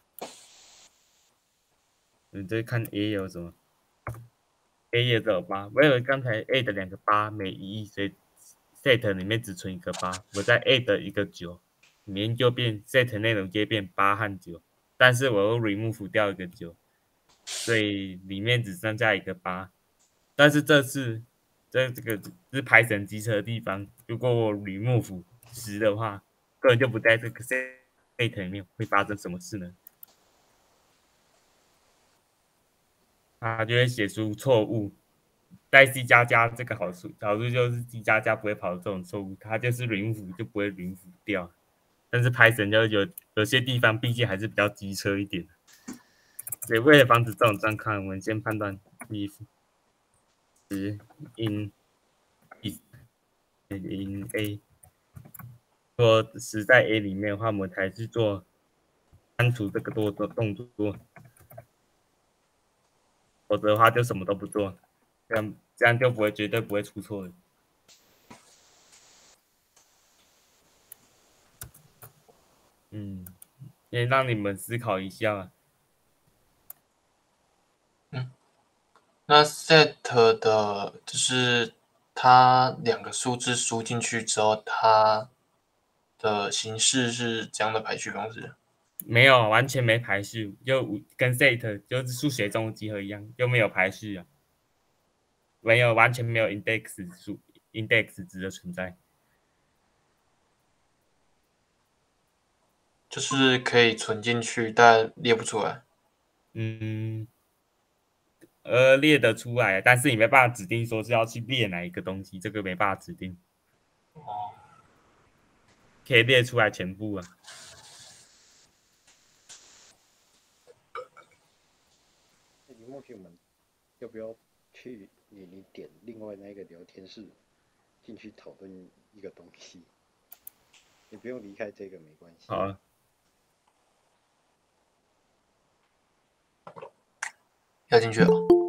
你再看 A 有什么 ？A 也只有8，我以为刚才 A 的2个8没意义，所以 set 里面只存一个8，我再 add 一个9，里面就变 set 内容就变8和9，但是我又 remove 掉一个9，所以里面只剩下一个8。但是这次这个是排程机车的地方，如果我 remove 10的话，根本就不在这个 set 里面，会发生什么事呢？它就会写出错误。在 C++ 这个好处就是 C++ 不会跑这种错误，它就是 remove 就不会 remove 掉。但是 Python 就有些地方毕竟还是比较机车一点，所以为了防止这种状况，我们先判断 if in in A。说10在 A 里面的话，我们才去做删除这个动作，否则的话就什么都不做，这样就绝对不会出错的。先让你们思考一下。 那 set 的就是它2个数字输进去之后，它的形式是怎样的排序方式？ 没有，完全没排序，就跟 set 就是数学中的集合一样，就没有排序啊，完全没有 index 值的存在。 就是可以存进去，但列不出来。 列得出来，但是你没办法指定说是要去列哪一个东西，这个没办法指定。可以列出来全部啊。 李梦旭，我们要不要去你点另外那个聊天室进去讨论一个东西？你不用离开这个没关系。 好啊。 要进去了。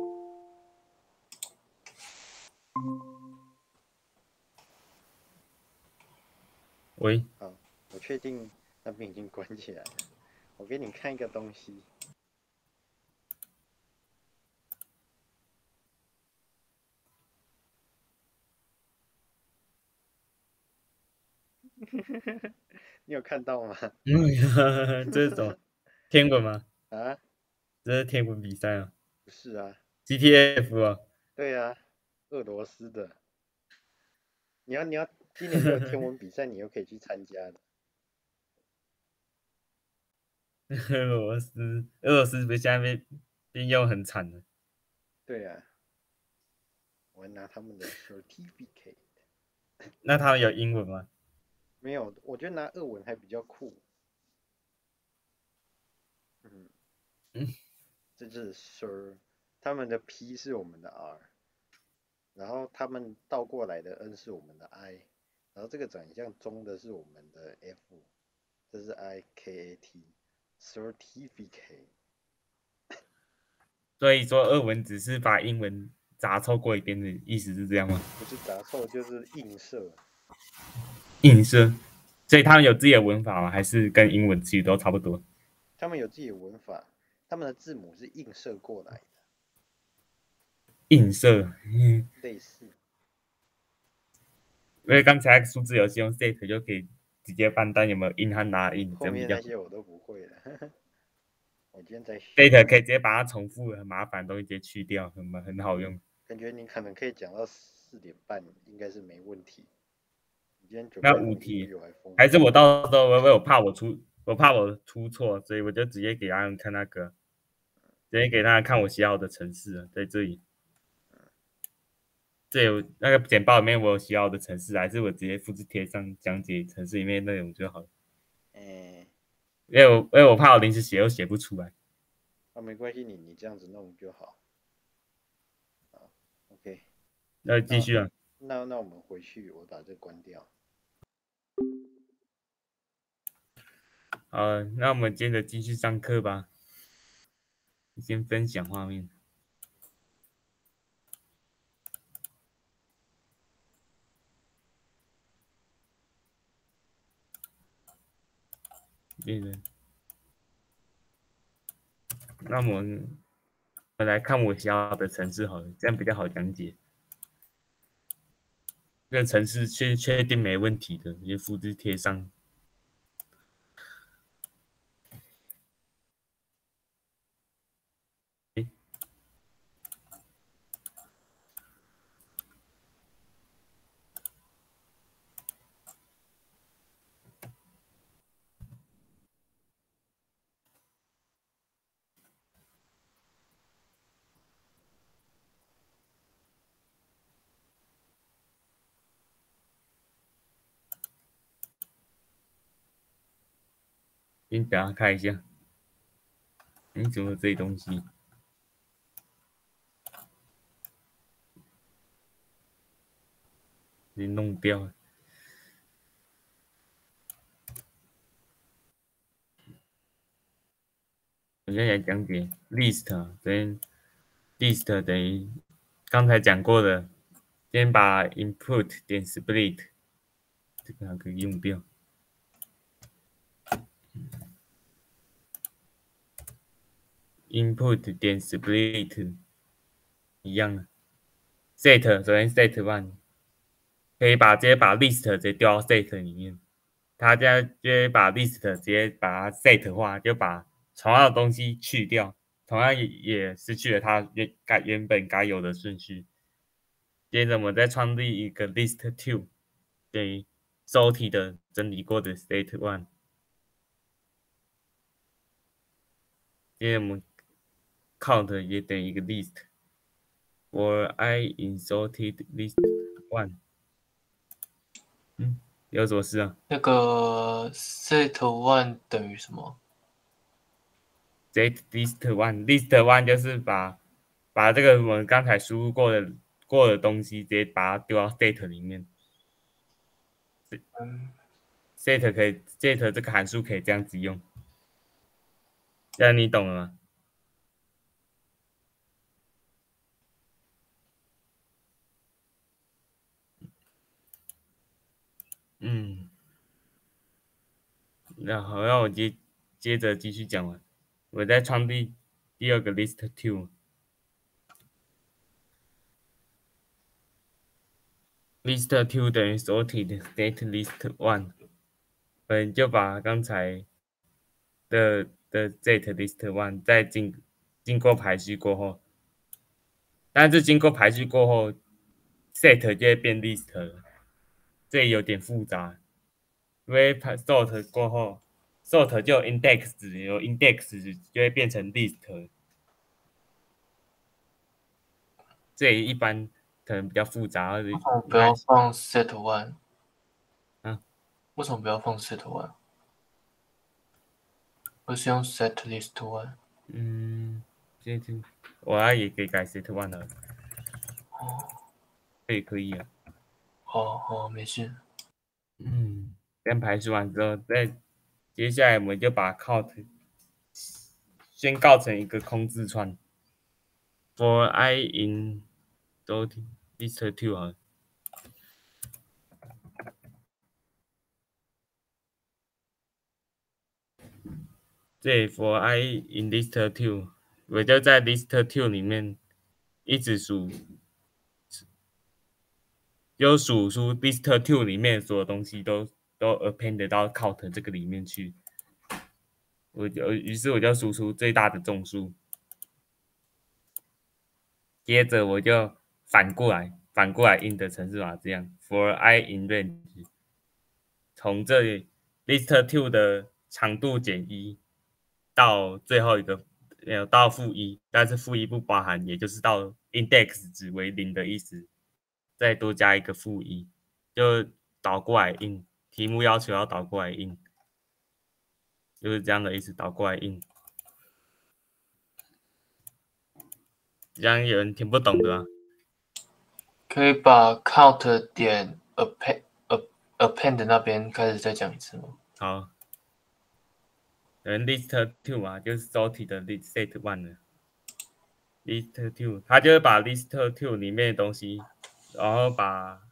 喂。 好，我确定那边已经关起来了。我给你看一个东西。你有看到吗？ 这是什么？天文吗？ 啊？ 这是天文比赛啊？ 不是啊。 GTF 啊？ 对啊，俄罗斯的。你要今年就有天文比赛，你又可以去参加的。 俄罗斯不是现在被用很惨的？ 对啊，我拿他们的 certificate。 那他们有英文吗？ 没有，我觉得拿俄文还比较酷。这是 Sir， 他们的 P 是我们的 R， 然后他们倒过来的 N 是我们的 I， 然后这个长相中的是我们的 F， 这是 IKAT certificate。 所以说俄文只是把英文杂凑过一遍的意思是这样吗？ 不是杂凑就是映射。 映射，所以他们有自己的文法吗？还是跟英文其实都差不多？ 他们有自己的文法，他们的字母是映射过来的。 映射， 类似。 因为刚才数字游戏用 set 就可以直接判断有没有 in 和 not in， 后面那些我都不会了。我今天在学。 set 可以直接把它重复很麻烦的东西直接去掉，很好用。 感觉你可能可以讲到4点半，应该是没问题。你今天准那备 5题， 还还是我到时候我怕我出错，所以我就直接给他们看那个，直接给大家看我写好的程式在这里。这有那个简报里面我有写好的程式，还是我直接复制贴上讲解程式里面内容就好了。因为我怕我临时写又写不出来。 没关系，你这样子弄就好。好 ，OK。 那继续啊。 那我们回去，我把这关掉。 好，那我们接着继续上课吧。先分享画面。接着，那我们来看我写好的程式好了，这样比较好讲解。这个程式确定没问题的，就复制贴上。先等下看一下。怎么这些东西？ 给弄掉了。我现在来讲解 list， 这边 list 等于刚才讲过的，先把 input 点 split 这个还可以用掉。input 点 split 一样的 set， 首先 set one 可以直接把 list 直接丢到 set 里面，它这样就会把 list 直接把它 set 化，就把同样的东西去掉，同样也失去了它原本该有的顺序。接着我们再创立一个 list two， 等于收题的整理过的 state one。接着我们 count 也等于一个 list for I in sorted list one。有什么事啊？ 那个 set one 等于什么？ set list one，list one 就是把这个我们刚才输入过的东西直接把它丢到 set 里面。set 可以 set 这个函数可以这样子用，这样你懂了吗？然后让我接着继续讲完，我再创立第二个 list two。list two 等于 sorted state list one， 我们就把刚才的 set list one 再经过排序过后，但是经过排序过后 set 就会变 list 了，这有点复杂，因为 sort 过后 sort 就有 index 值，有 index 值就会变成 list， 这一般可能比较复杂。 为什么不要放 set one？ 啊？ 为什么不要放 set one？ 而是用 set list one？ 这就我也可以改 set one 了。这也可以啊。 没事。 这样排除完之后，接下来我们就把 count 宣告成一个空字串 for I in list two 好了。这 for I in list two， 我就在 list two 里面一直数出 list two 里面所有东西都 append 到 count 这个里面去。于是我就输出最大的众数，接着我就反过来 in 的程式码这样 for I in range， 从这里 list two 的长度减1到最后一个到-1，但是-1不包含，也就是到 index 值为0的意思，再多加一个-1，就倒过来印。题目要求要倒过来印，就是这样的意思，倒过来印。这样有人听不懂的啊？ 可以把 count 点 append 那边开始再讲一次吗？ 好，list two 嘛，就是 sorted 的 set one 了。list two， 它就会把 list two 里面的东西，然后把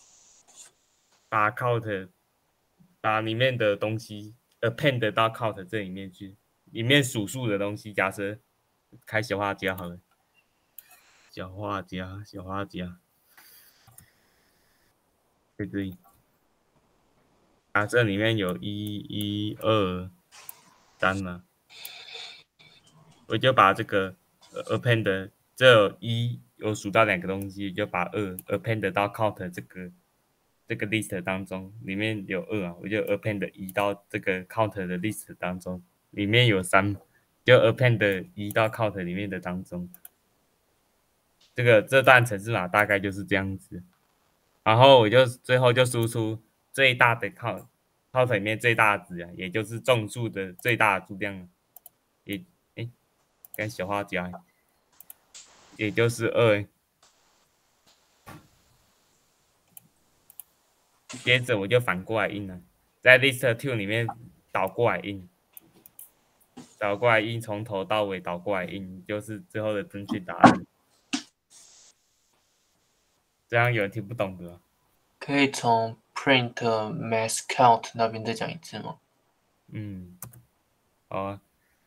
count 把里面的东西 append 到 count 这里面去，里面数数的东西，假设开小画家好了，小画家，在这里，这里面有1、2、3嘛，我就把这个append 这有数到2个东西，就把2 append 到 count 这个 list 当中，里面有2啊，我就 append 1到这个 count 的 list 当中，里面有3，就 append 1到 count 里面的当中。这段程式码大概就是这样子，然后我就最后就输出最大的 count 里面最大的值啊，也就是众数的最大的数量，跟小画家，也就是2。 接着我就反过来印了，在 list two 里面倒过来印，从头到尾倒过来印，就是最后的正确答案。这样有人听不懂的吗？ 可以从 print mass count 那边再讲一次吗？ 好啊。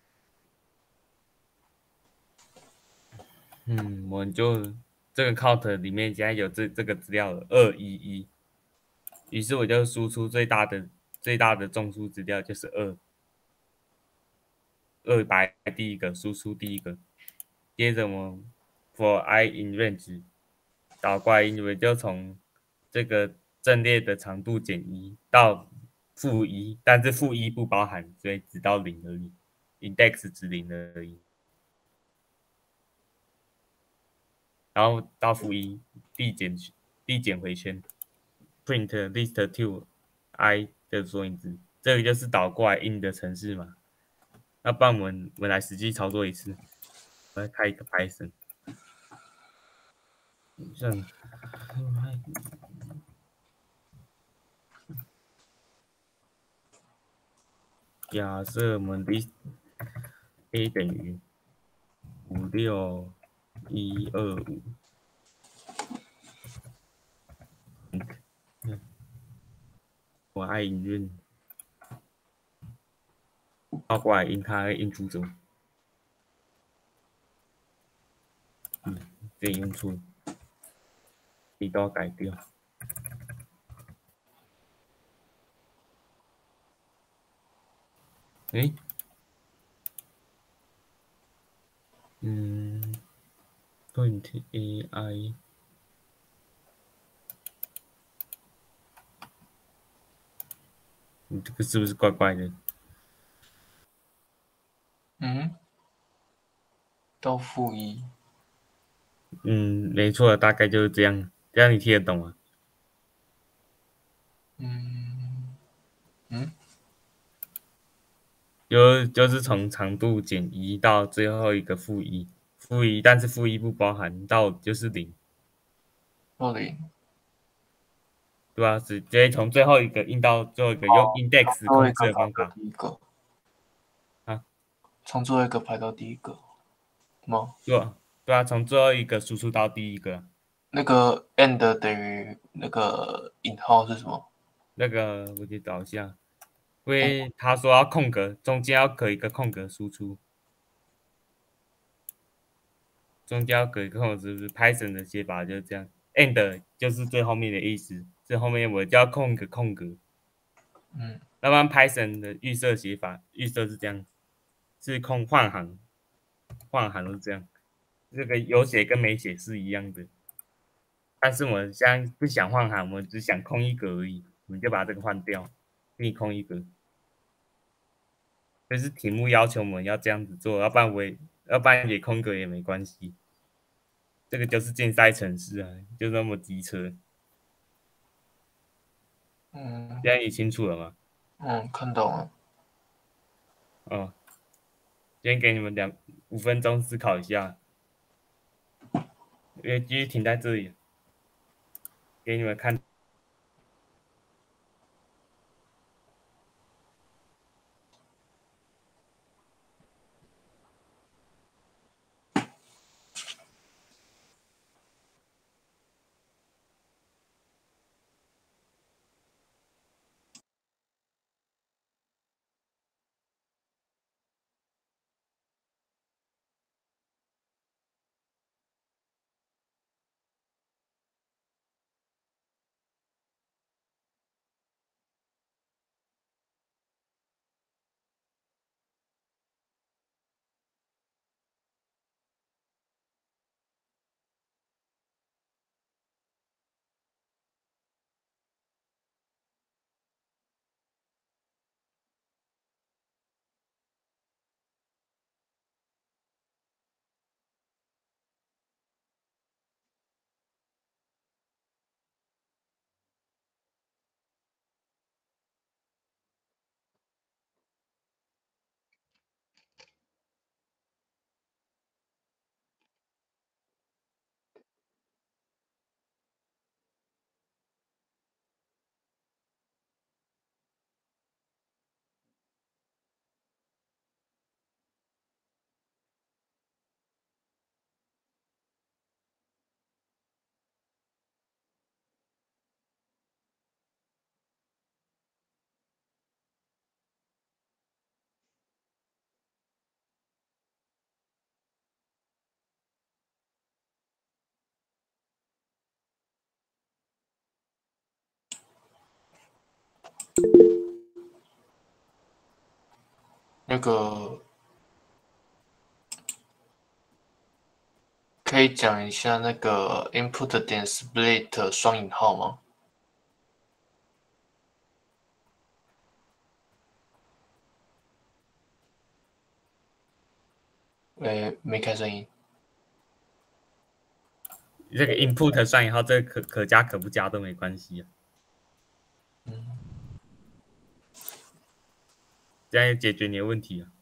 我们就这个 count 里面现在有这个资料了211，于是我就输出最大的众数资料就是2摆第一个，输出第一个。接着我们 for I in range 倒过来，我就从这个阵列的长度减1到-1，但是-1不包含，所以只到0而已 ，index 值0而已。然后到-1递减回圈 ，print list to I 的索引值，这个就是倒过来 in 的程式嘛。那不然我们来实际操作一次，我来开一个 Python，像假设我们 list a 等于56125。我爱音乐，倒过来印它会印出什么？这印出，你都要改掉。诶，point AI，你这个是不是怪怪的？ 到-1。 没错，大概就是这样，这样你听得懂吗？就是从长度减1到最后一个-1，但是-1不包含到就是0， 到0。 对吧？直接从最后一个印到最后一个，用 index 控制的方法。 第一个。 啊， 从最后一个排到第一个吗？ 对啊，从最后一个输出到第一个。 那个 end 等于那个引号是什么？ 那个我去找一下，因为他说要空格，中间要隔一个空格输出，中间要隔一个空格，是不是 Python 的写法就是这样？end 就是最后面的意思，最后面我就要空个空格。要不然 Python 的预设写法，预设是这样，是换行，换行是这样，这个有写跟没写是一样的。但是我们现在不想换行，我们只想空一格而已，我们就把这个换掉，给你空一格。就是题目要求我们要这样子做，要不然也空格也没关系。这个就是竞赛程式啊，就那么机车。现在你清楚了吗？ 看懂了。 哦，今天给你们5分钟思考一下，因为继续停在这里，给你们看。 那个可以讲一下那个 input 点 split 双引号吗？没开声音。 这个 input 双引号，这个可加可不加都没关系啊。这样解决你的问题啊。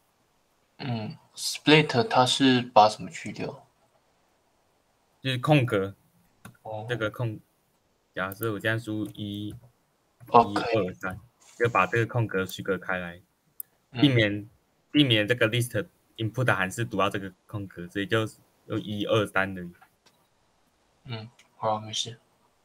split 它是把什么去掉？ 就是空格， 哦， 这个空，假设我这样输1、 OK 1、2、3，就把这个空格区隔开来，避免这个 list input 函数读到这个空格，所以就用1、2、3的。 好，没事。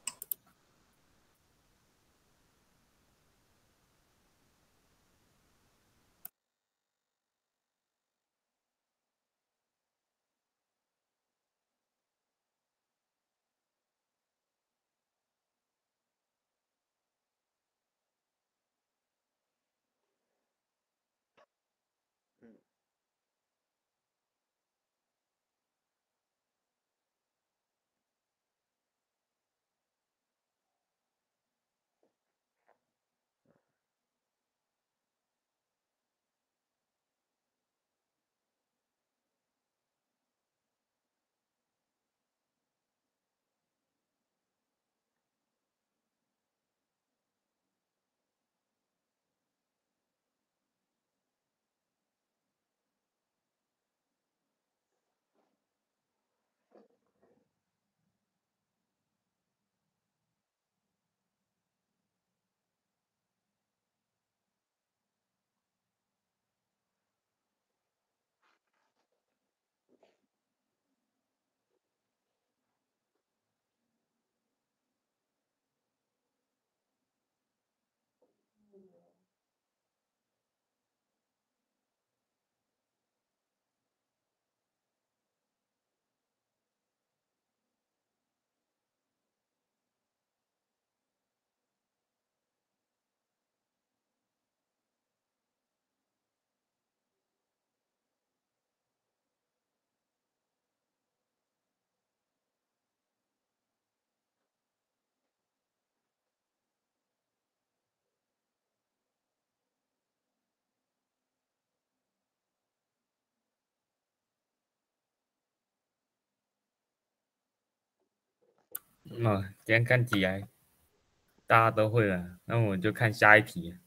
这样看起来大家都会了，那我就看下一题。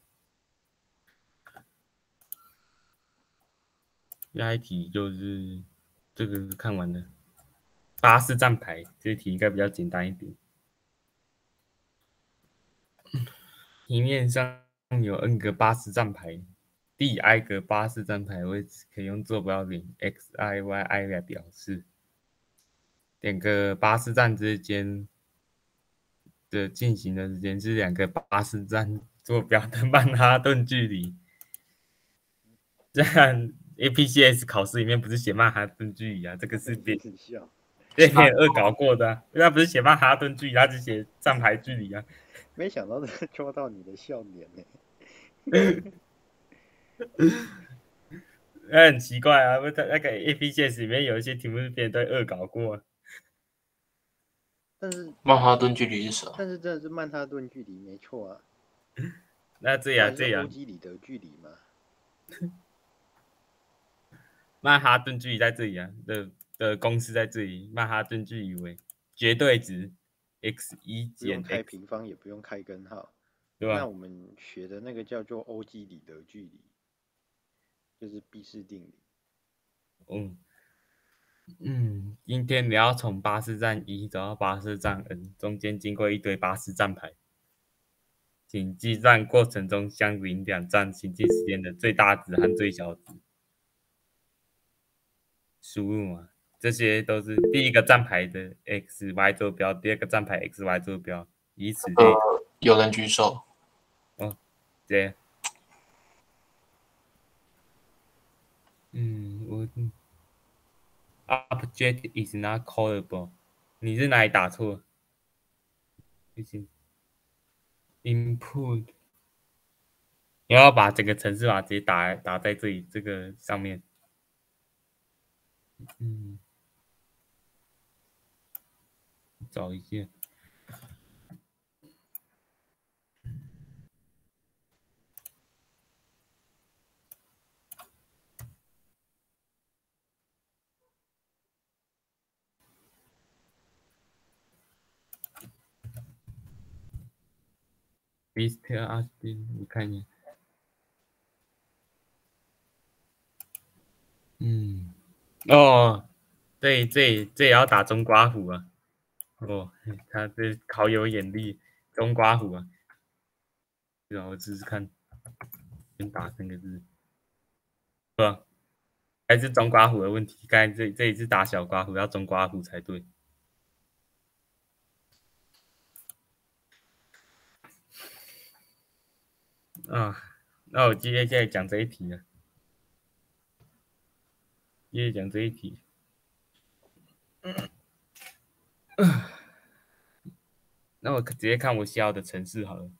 下一题就是这个看完了，巴士站牌这题应该比较简单一点。题面上有 n 个巴士站牌，第 i 个巴士站牌位置可以用坐标点 x i y i 来表示。两个巴士站之间的进行的时间是两个巴士站坐标的曼哈顿距离。这样 APCS 考试里面不是写曼哈顿距离啊，这个是别恶搞过的啊，他不是写曼哈顿距离，他只写站牌距离啊。 没想到这抓到你的笑点呢。 很奇怪啊，那个 APCS 里面有一些题目是别人都恶搞过啊。 但是曼哈顿距离是什么？ 但是真的是曼哈顿距离没错啊。 那这样欧几里得距离嘛。 曼哈顿距离在这里啊的公式在这里，曼哈顿距离为绝对值 x1 减 x， 不用开平方，也不用开根号， 对吧？ 那我们学的那个叫做欧几里得距离，就是毕氏定理。 今天你要从巴士站1走到巴士站 n， 中间经过一堆巴士站牌，请计算过程中相邻两站行进时间的最大值和最小值。输入嘛，这些都是第一个站牌的 x y 坐标，第二个站牌 x y 坐标，以此类推。 有人举手。 对。object is not callable， 你是哪里打错？input 你要把整个程式码直接打在这里这个上面。找一下。Mr. Austin， 你看一下。哦，这也要打中刮胡啊！哦，他这好有眼力，中刮胡啊！让我试试看，先打3个字，是吧？还是中刮胡的问题？刚才这一次打小刮胡，要中刮胡才对。啊，那我接下来讲这一题了。接着讲这一题。那我直接看我需要的程式好了。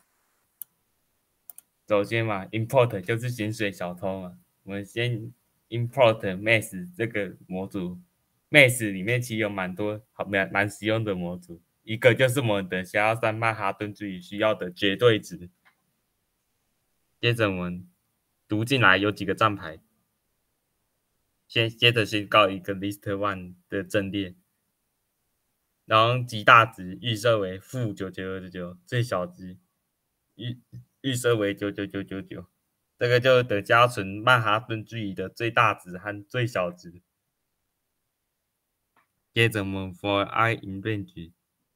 首先嘛 ，import 就是咸水小偷嘛。我们先 import Math 这个模组。Math 里面其实有蛮实用的模组，一个就是我们等下要算曼哈顿距离需要的绝对值。接着我们读进来有几个站牌，接着先告一个 list one 的阵列，然后极大值预设为-9999，最小值预设为99999，这个就等加存曼哈顿距离的最大值和最小值。接着我们 for I in range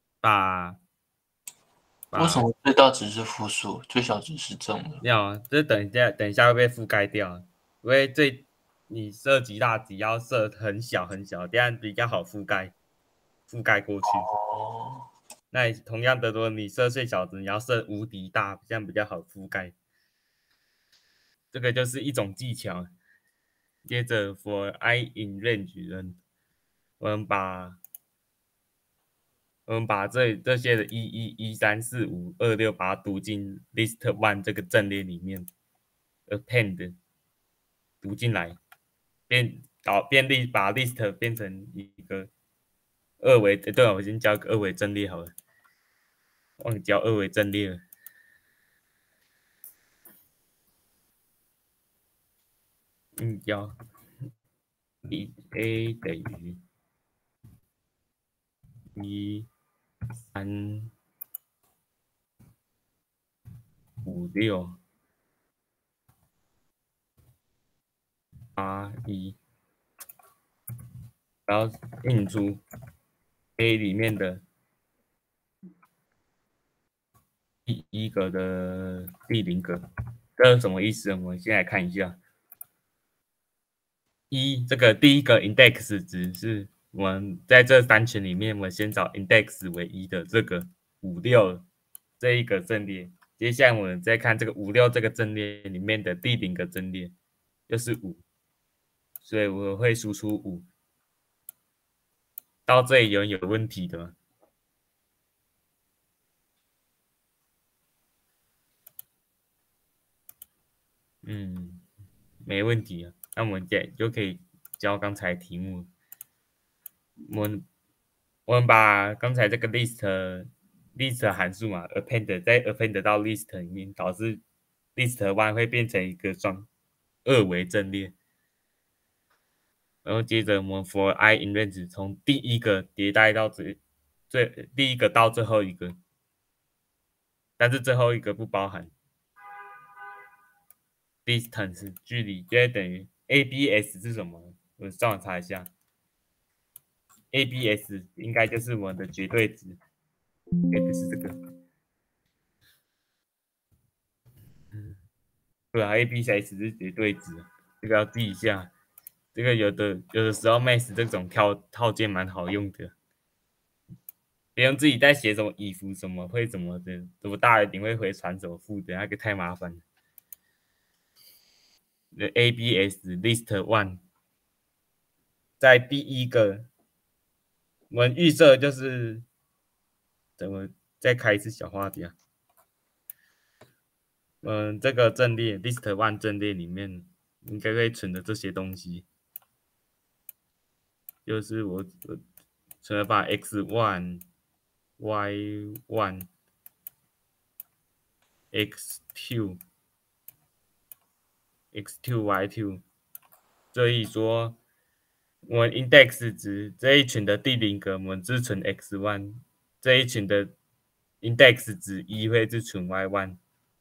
为什么最大值是负数，最小值是正的？ 这等一下会被覆盖掉，因为你设极大值要设很小很小，这样比较好覆盖过去。 哦。 那同样的，如果你设最小值，你要设无敌大，这样比较好覆盖。这个就是一种技巧。接着 for I in range 呢，我们把这些的1113452 把它读进 list one 这个阵列里面 ，append 读进来，把 list 变成一个二维。对了，我先教个二维阵列好了，忘记教二维阵列了。教 a 等于135681，然后印出 A 里面的第一个的第0个，这是什么意思？我们先来看一下。这个第一个 index 值是我们在这3群里面，我们先找 index 为1的这个56这一个阵列。接下来我们再看这个56这个阵列里面的第0个阵列，就是5，所以我会输出5。到这里有人有问题的吗？没问题啊。那我们就可以教刚才题目。我们把刚才这个 list 函数嘛 append 到 list 里面，导致 list one 会变成一个二维阵列。然后接着我们 for I in range 从第一个迭代到第一个到最后一个，但是最后一个不包含 distance 距离，就等于 abs 是什么？我上网查一下。abs 应该就是我们的绝对值，不是这个。对啊 ，abs 是绝对值，这个要记一下。这个有的时候 Math 这种套件蛮好用的，不用自己在写什么if什么会怎么的，什么大于0会回传什么负的，那个太麻烦了。abs list one 在第一个，我们预设就是怎么再开一次小画笔啊？ 这个阵列 list one 阵列里面应该会存的这些东西，就是我存了把 x one y one x two x two y two，所以说我们 index 值这一群的第零个我们只存 x one， 这一群的 index 值一会是存 y one。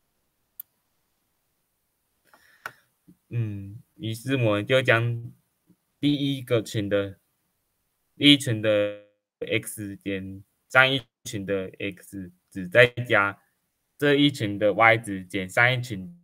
于是我们就将第一群的 x 减上一群的 x 值，再加这一群的 y 值减上一群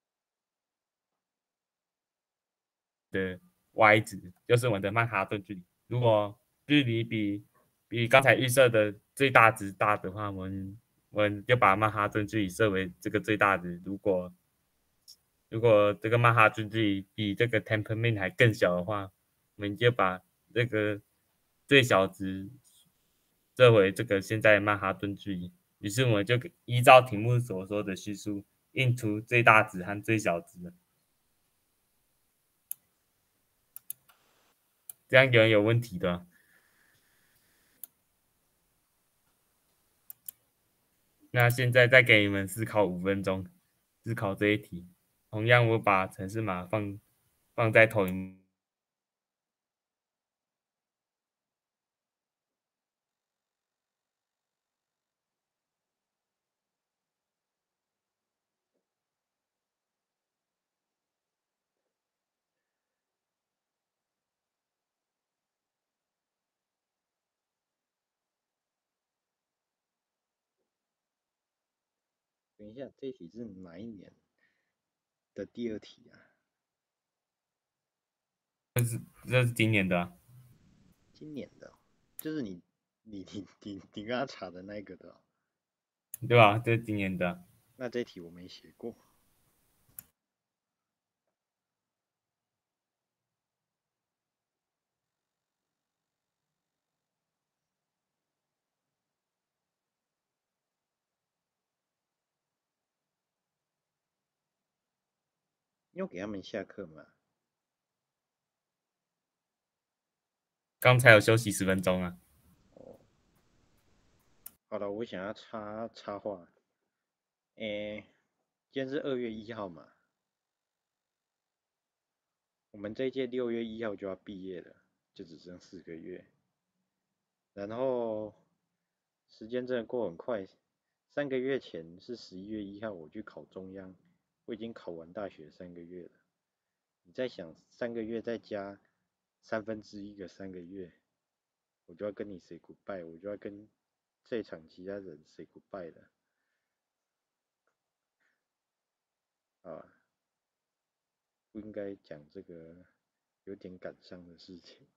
的 y 值，就是我们的曼哈顿距离。如果距离比刚才预设的最大值大的话，我们就把曼哈顿距离设为这个最大值。如果这个曼哈顿距离比这个 temperament 还更小的话，我们就把这个最小值设为这个现在曼哈顿距离。于是我们就依照题目所说的叙述印出最大值和最小值。这样有人有问题的？那现在再给你们思考5分钟，思考这一题。同样，我把程式码放在投影。 等一下，这一题是哪一年的第二题啊？ 这是今年的啊， 今年的哦，就是你刚刚查的那个的哦。 对吧？这是今年的啊。 那这一题我没写过。你有给他们下课吗？ 刚才有休息10分钟啊。 哦，好了，我想要插话。今天是2月1号嘛，我们这一届6月1号就要毕业了，就只剩4个月。然后时间真的过很快，3个月前是11月1号，我去考中央，我已经考完大学3个月了。你在想3个月再加1/3个3个月，我就要跟你 say goodbye，我就要跟这场其他人 say goodbye 了。啊，不应该讲这个有点感伤的事情。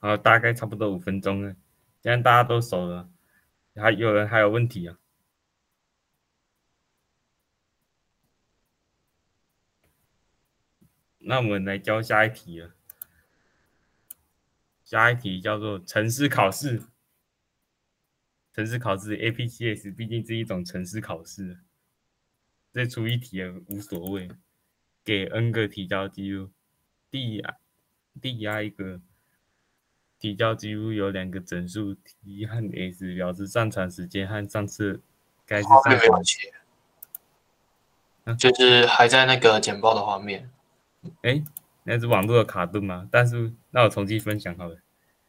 好，大概差不多5分钟了，这样大家都熟了。有人还有问题啊？那我们来教下一题了。下一题叫做程式考试。程式考试 APCS 毕竟是一种程式考试，这出一题也无所谓。给 n 个提交记录，D i 一个提交记录有2个整数 T 和 S， 表示上传时间和上次该是画面上传。 没有切，就是还在那个简报的画面。 哎，那是网络的卡顿吗？但是那我重新分享好了。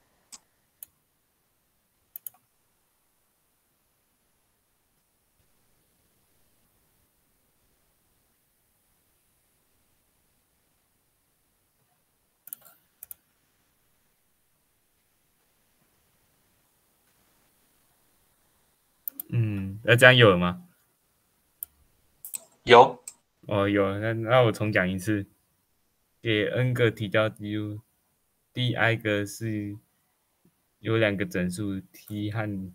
那这样有了吗？ 有。 哦，有，那我重讲一次。给 n 个提交记录，第一个是有2个整数 T 和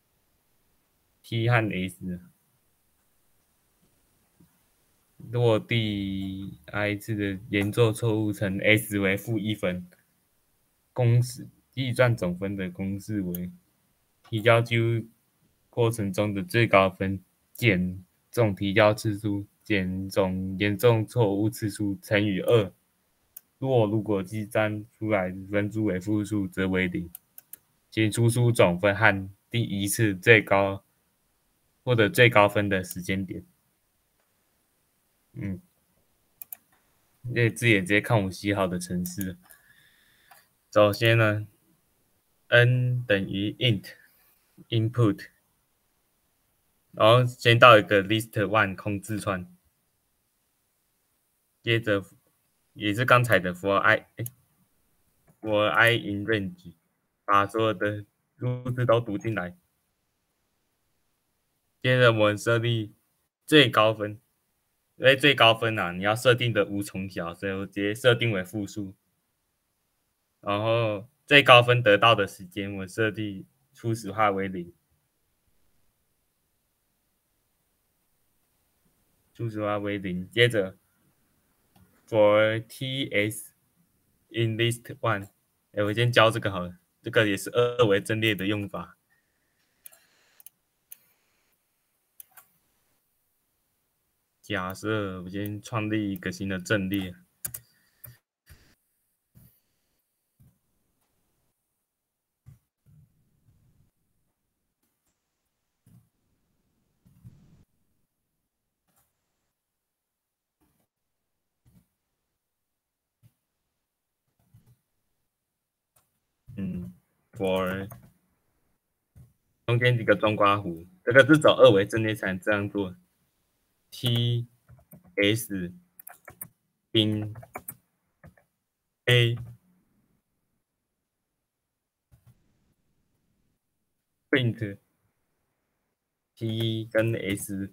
S。若第 i 次的严重错误乘 S 为-1分，公式计算总分的公式为提交记录过程中的最高分减总提交次数减总严重错误次数乘以2。如果计算出来分数为负数，则为0。请输出总分和第一次获得最高分的时间点。这字也直接看我写好的程式。首先呢 ，n 等于 int input， 然后先到一个 list one 空字串，接着也是刚才的 for i in range， 把所有的数字都读进来。接着我们设立最高分，因为最高分你要设定的无从小，所以我直接设定为负数。然后最高分得到的时间，我设定初始化为0，初始化为0。接着 for ts in list one， 我先教这个好了，这个也是2维阵列的用法。假设我先创立一个新的阵列。for 中间几个中括弧，这个是走2维阵列才能这样做。T S bin A print T 跟 S，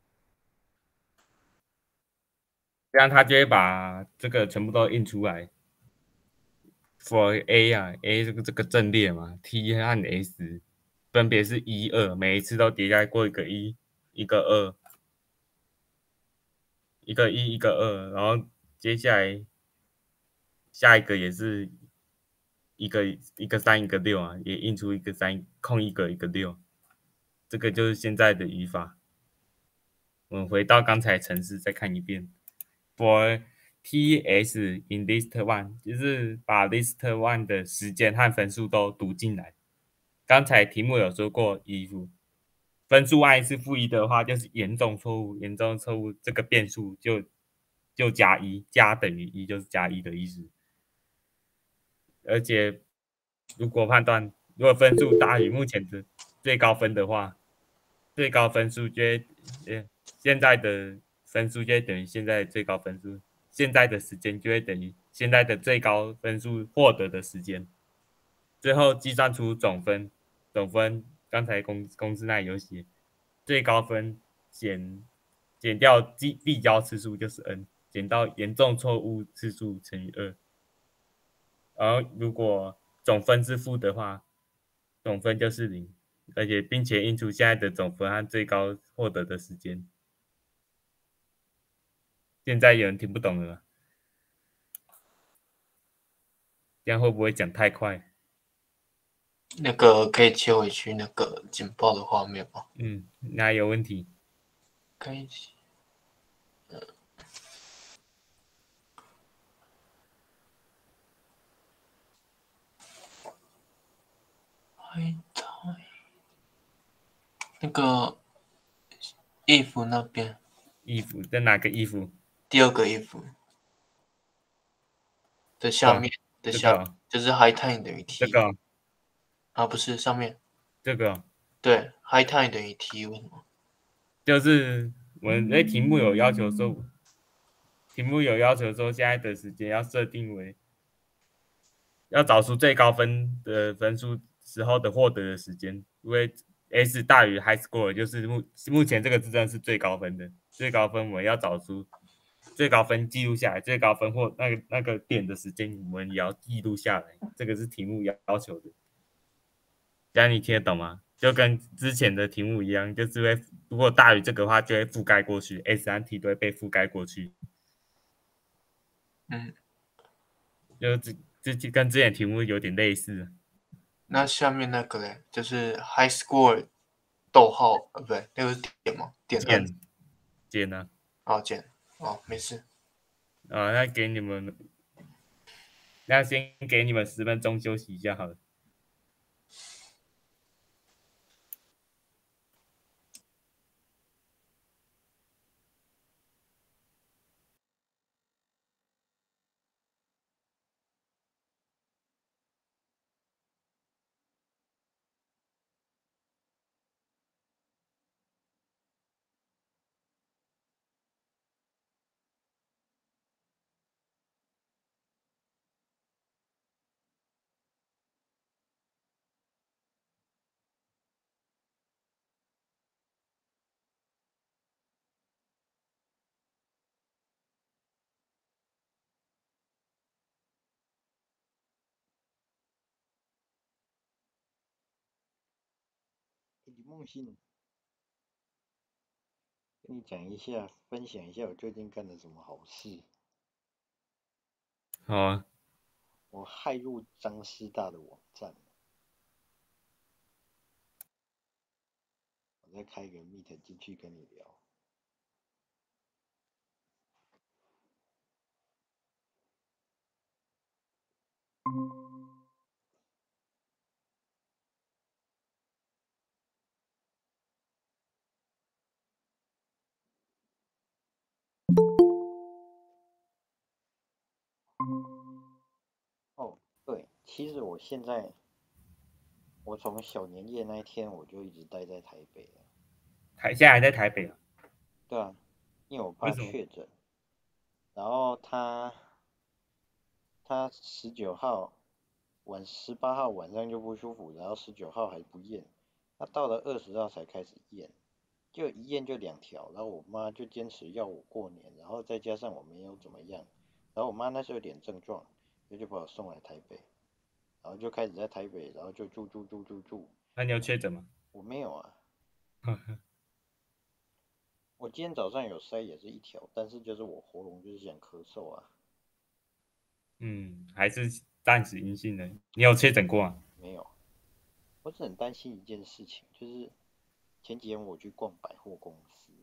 这样它就会把这个全部都印出来。For A 这个阵列嘛 ，T 和 S 分别是1、2，每一次都叠加过一个1，一个2，一个1，一个2，然后接下来下一个也是一个3，一个6也印出一个3，空一个6。这个就是现在的语法。我们回到刚才程式再看一遍。For ts in list one， 就是把 list one 的时间和分数都读进来。刚才题目有说过，分数 i 是-1的话，就是严重错误。严重错误这个变数就加1，加等于1就是加1的意思。而且如果分数大于目前的最高分的话，最高分数就会现在的分数就会等于现在的最高分数，现在的时间就会等于现在的最高分数获得的时间。最后计算出总分刚才公式那里有写，最高分减掉递交次数就是 n， 减到严重错误次数乘以2。然后如果总分是负的话，总分就是0，而且并且印出现在的总分和最高获得的时间。现在有人听不懂了吗？这样会不会讲太快？ 那个可以切回去那个简报的画面吗？ 那有问题。 可以。那个 if 那边 if 在哪个 if？ 第二个 if 的下面的下面就是 high time 等于 t。 这个啊，不是上面这个对 high time 等于 t， 为什么？ 就是我们那题目有要求说，现在的时间要设定为要找出最高分的分数时候的获得的时间，因为 S 大于 high score 就是目前这个字真是最高分的，最高分我们要找出最高分记录下来，最高分或那个点的时间我们也要记录下来，这个是题目要求的。这样你听得懂吗？就跟之前的题目一样，就是会如果大于这个的话，就会覆盖过去 ，S 和 T 都会被覆盖过去。就跟之前题目有点类似。 那下面那个嘞，就是 high score 逗号，不对，那个是点吗？ 减呢？ 减没事。 那给你们，那先给你们10分钟休息一下好了。 李梦欣，跟你讲一下，分享一下我最近干了什么好事。 好啊。 我骇入张师大的网站，我再开一个 Meet 进去跟你聊。哦，对，其实我现在，我从小年夜那一天我就一直待在台北了。 现在还在台北啊？ 对啊，因为我怕为什么？ 确诊。然后他19号18号晚上就不舒服，然后19号还不验，他到了20号才开始验，就一验就2条，然后我妈就坚持要我过年，然后再加上我没有怎么样，然后我妈那时候有点症状，就把我送来台北，然后就开始在台北，然后就住。 那你有确诊吗？ 我没有啊，我今天早上有筛也是1条，但是就是我喉咙就是想咳嗽啊。 还是暂时阴性的。你有确诊过吗？ 没有，我只很担心一件事情，就是前几天我去逛百货公司，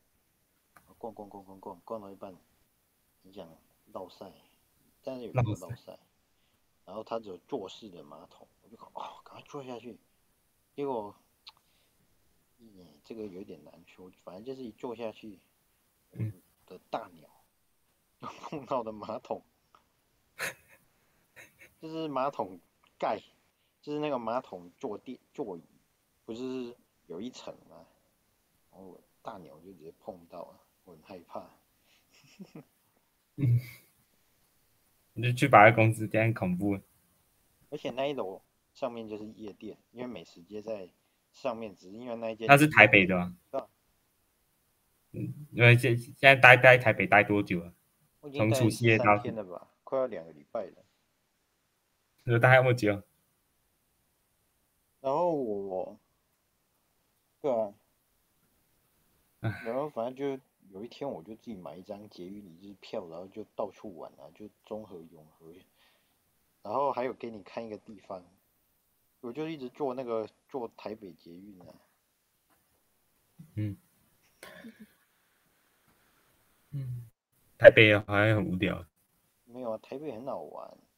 逛到一半，很想落晒，但是也没有落晒，然后它只有坐式的马桶，我就赶快坐下去，结果，这个有点难说，反正就是一坐下去，我的大鸟就碰到的马桶，就是马桶盖，就是那个马桶座椅，不是有一层吗？然后我大鸟就直接碰到了，我很害怕。 你就去百货公司，这样恐怖。 而且那一楼上面就是夜店，因为美食街在上面，只是因为那一间。 那是台北的吗？ 对啊。 因为现在待台北待多久了？ 我已经待了13天了吧，快要2个礼拜了。 待那么久？ 对啊， 唉然后反正就有一天我就自己买一张捷运一日票，然后就到处玩啊，就中和、永和，然后还有给你看一个地方，我就一直坐台北捷运啊。 嗯嗯，台北好像很无聊。 没有啊，台北很好玩。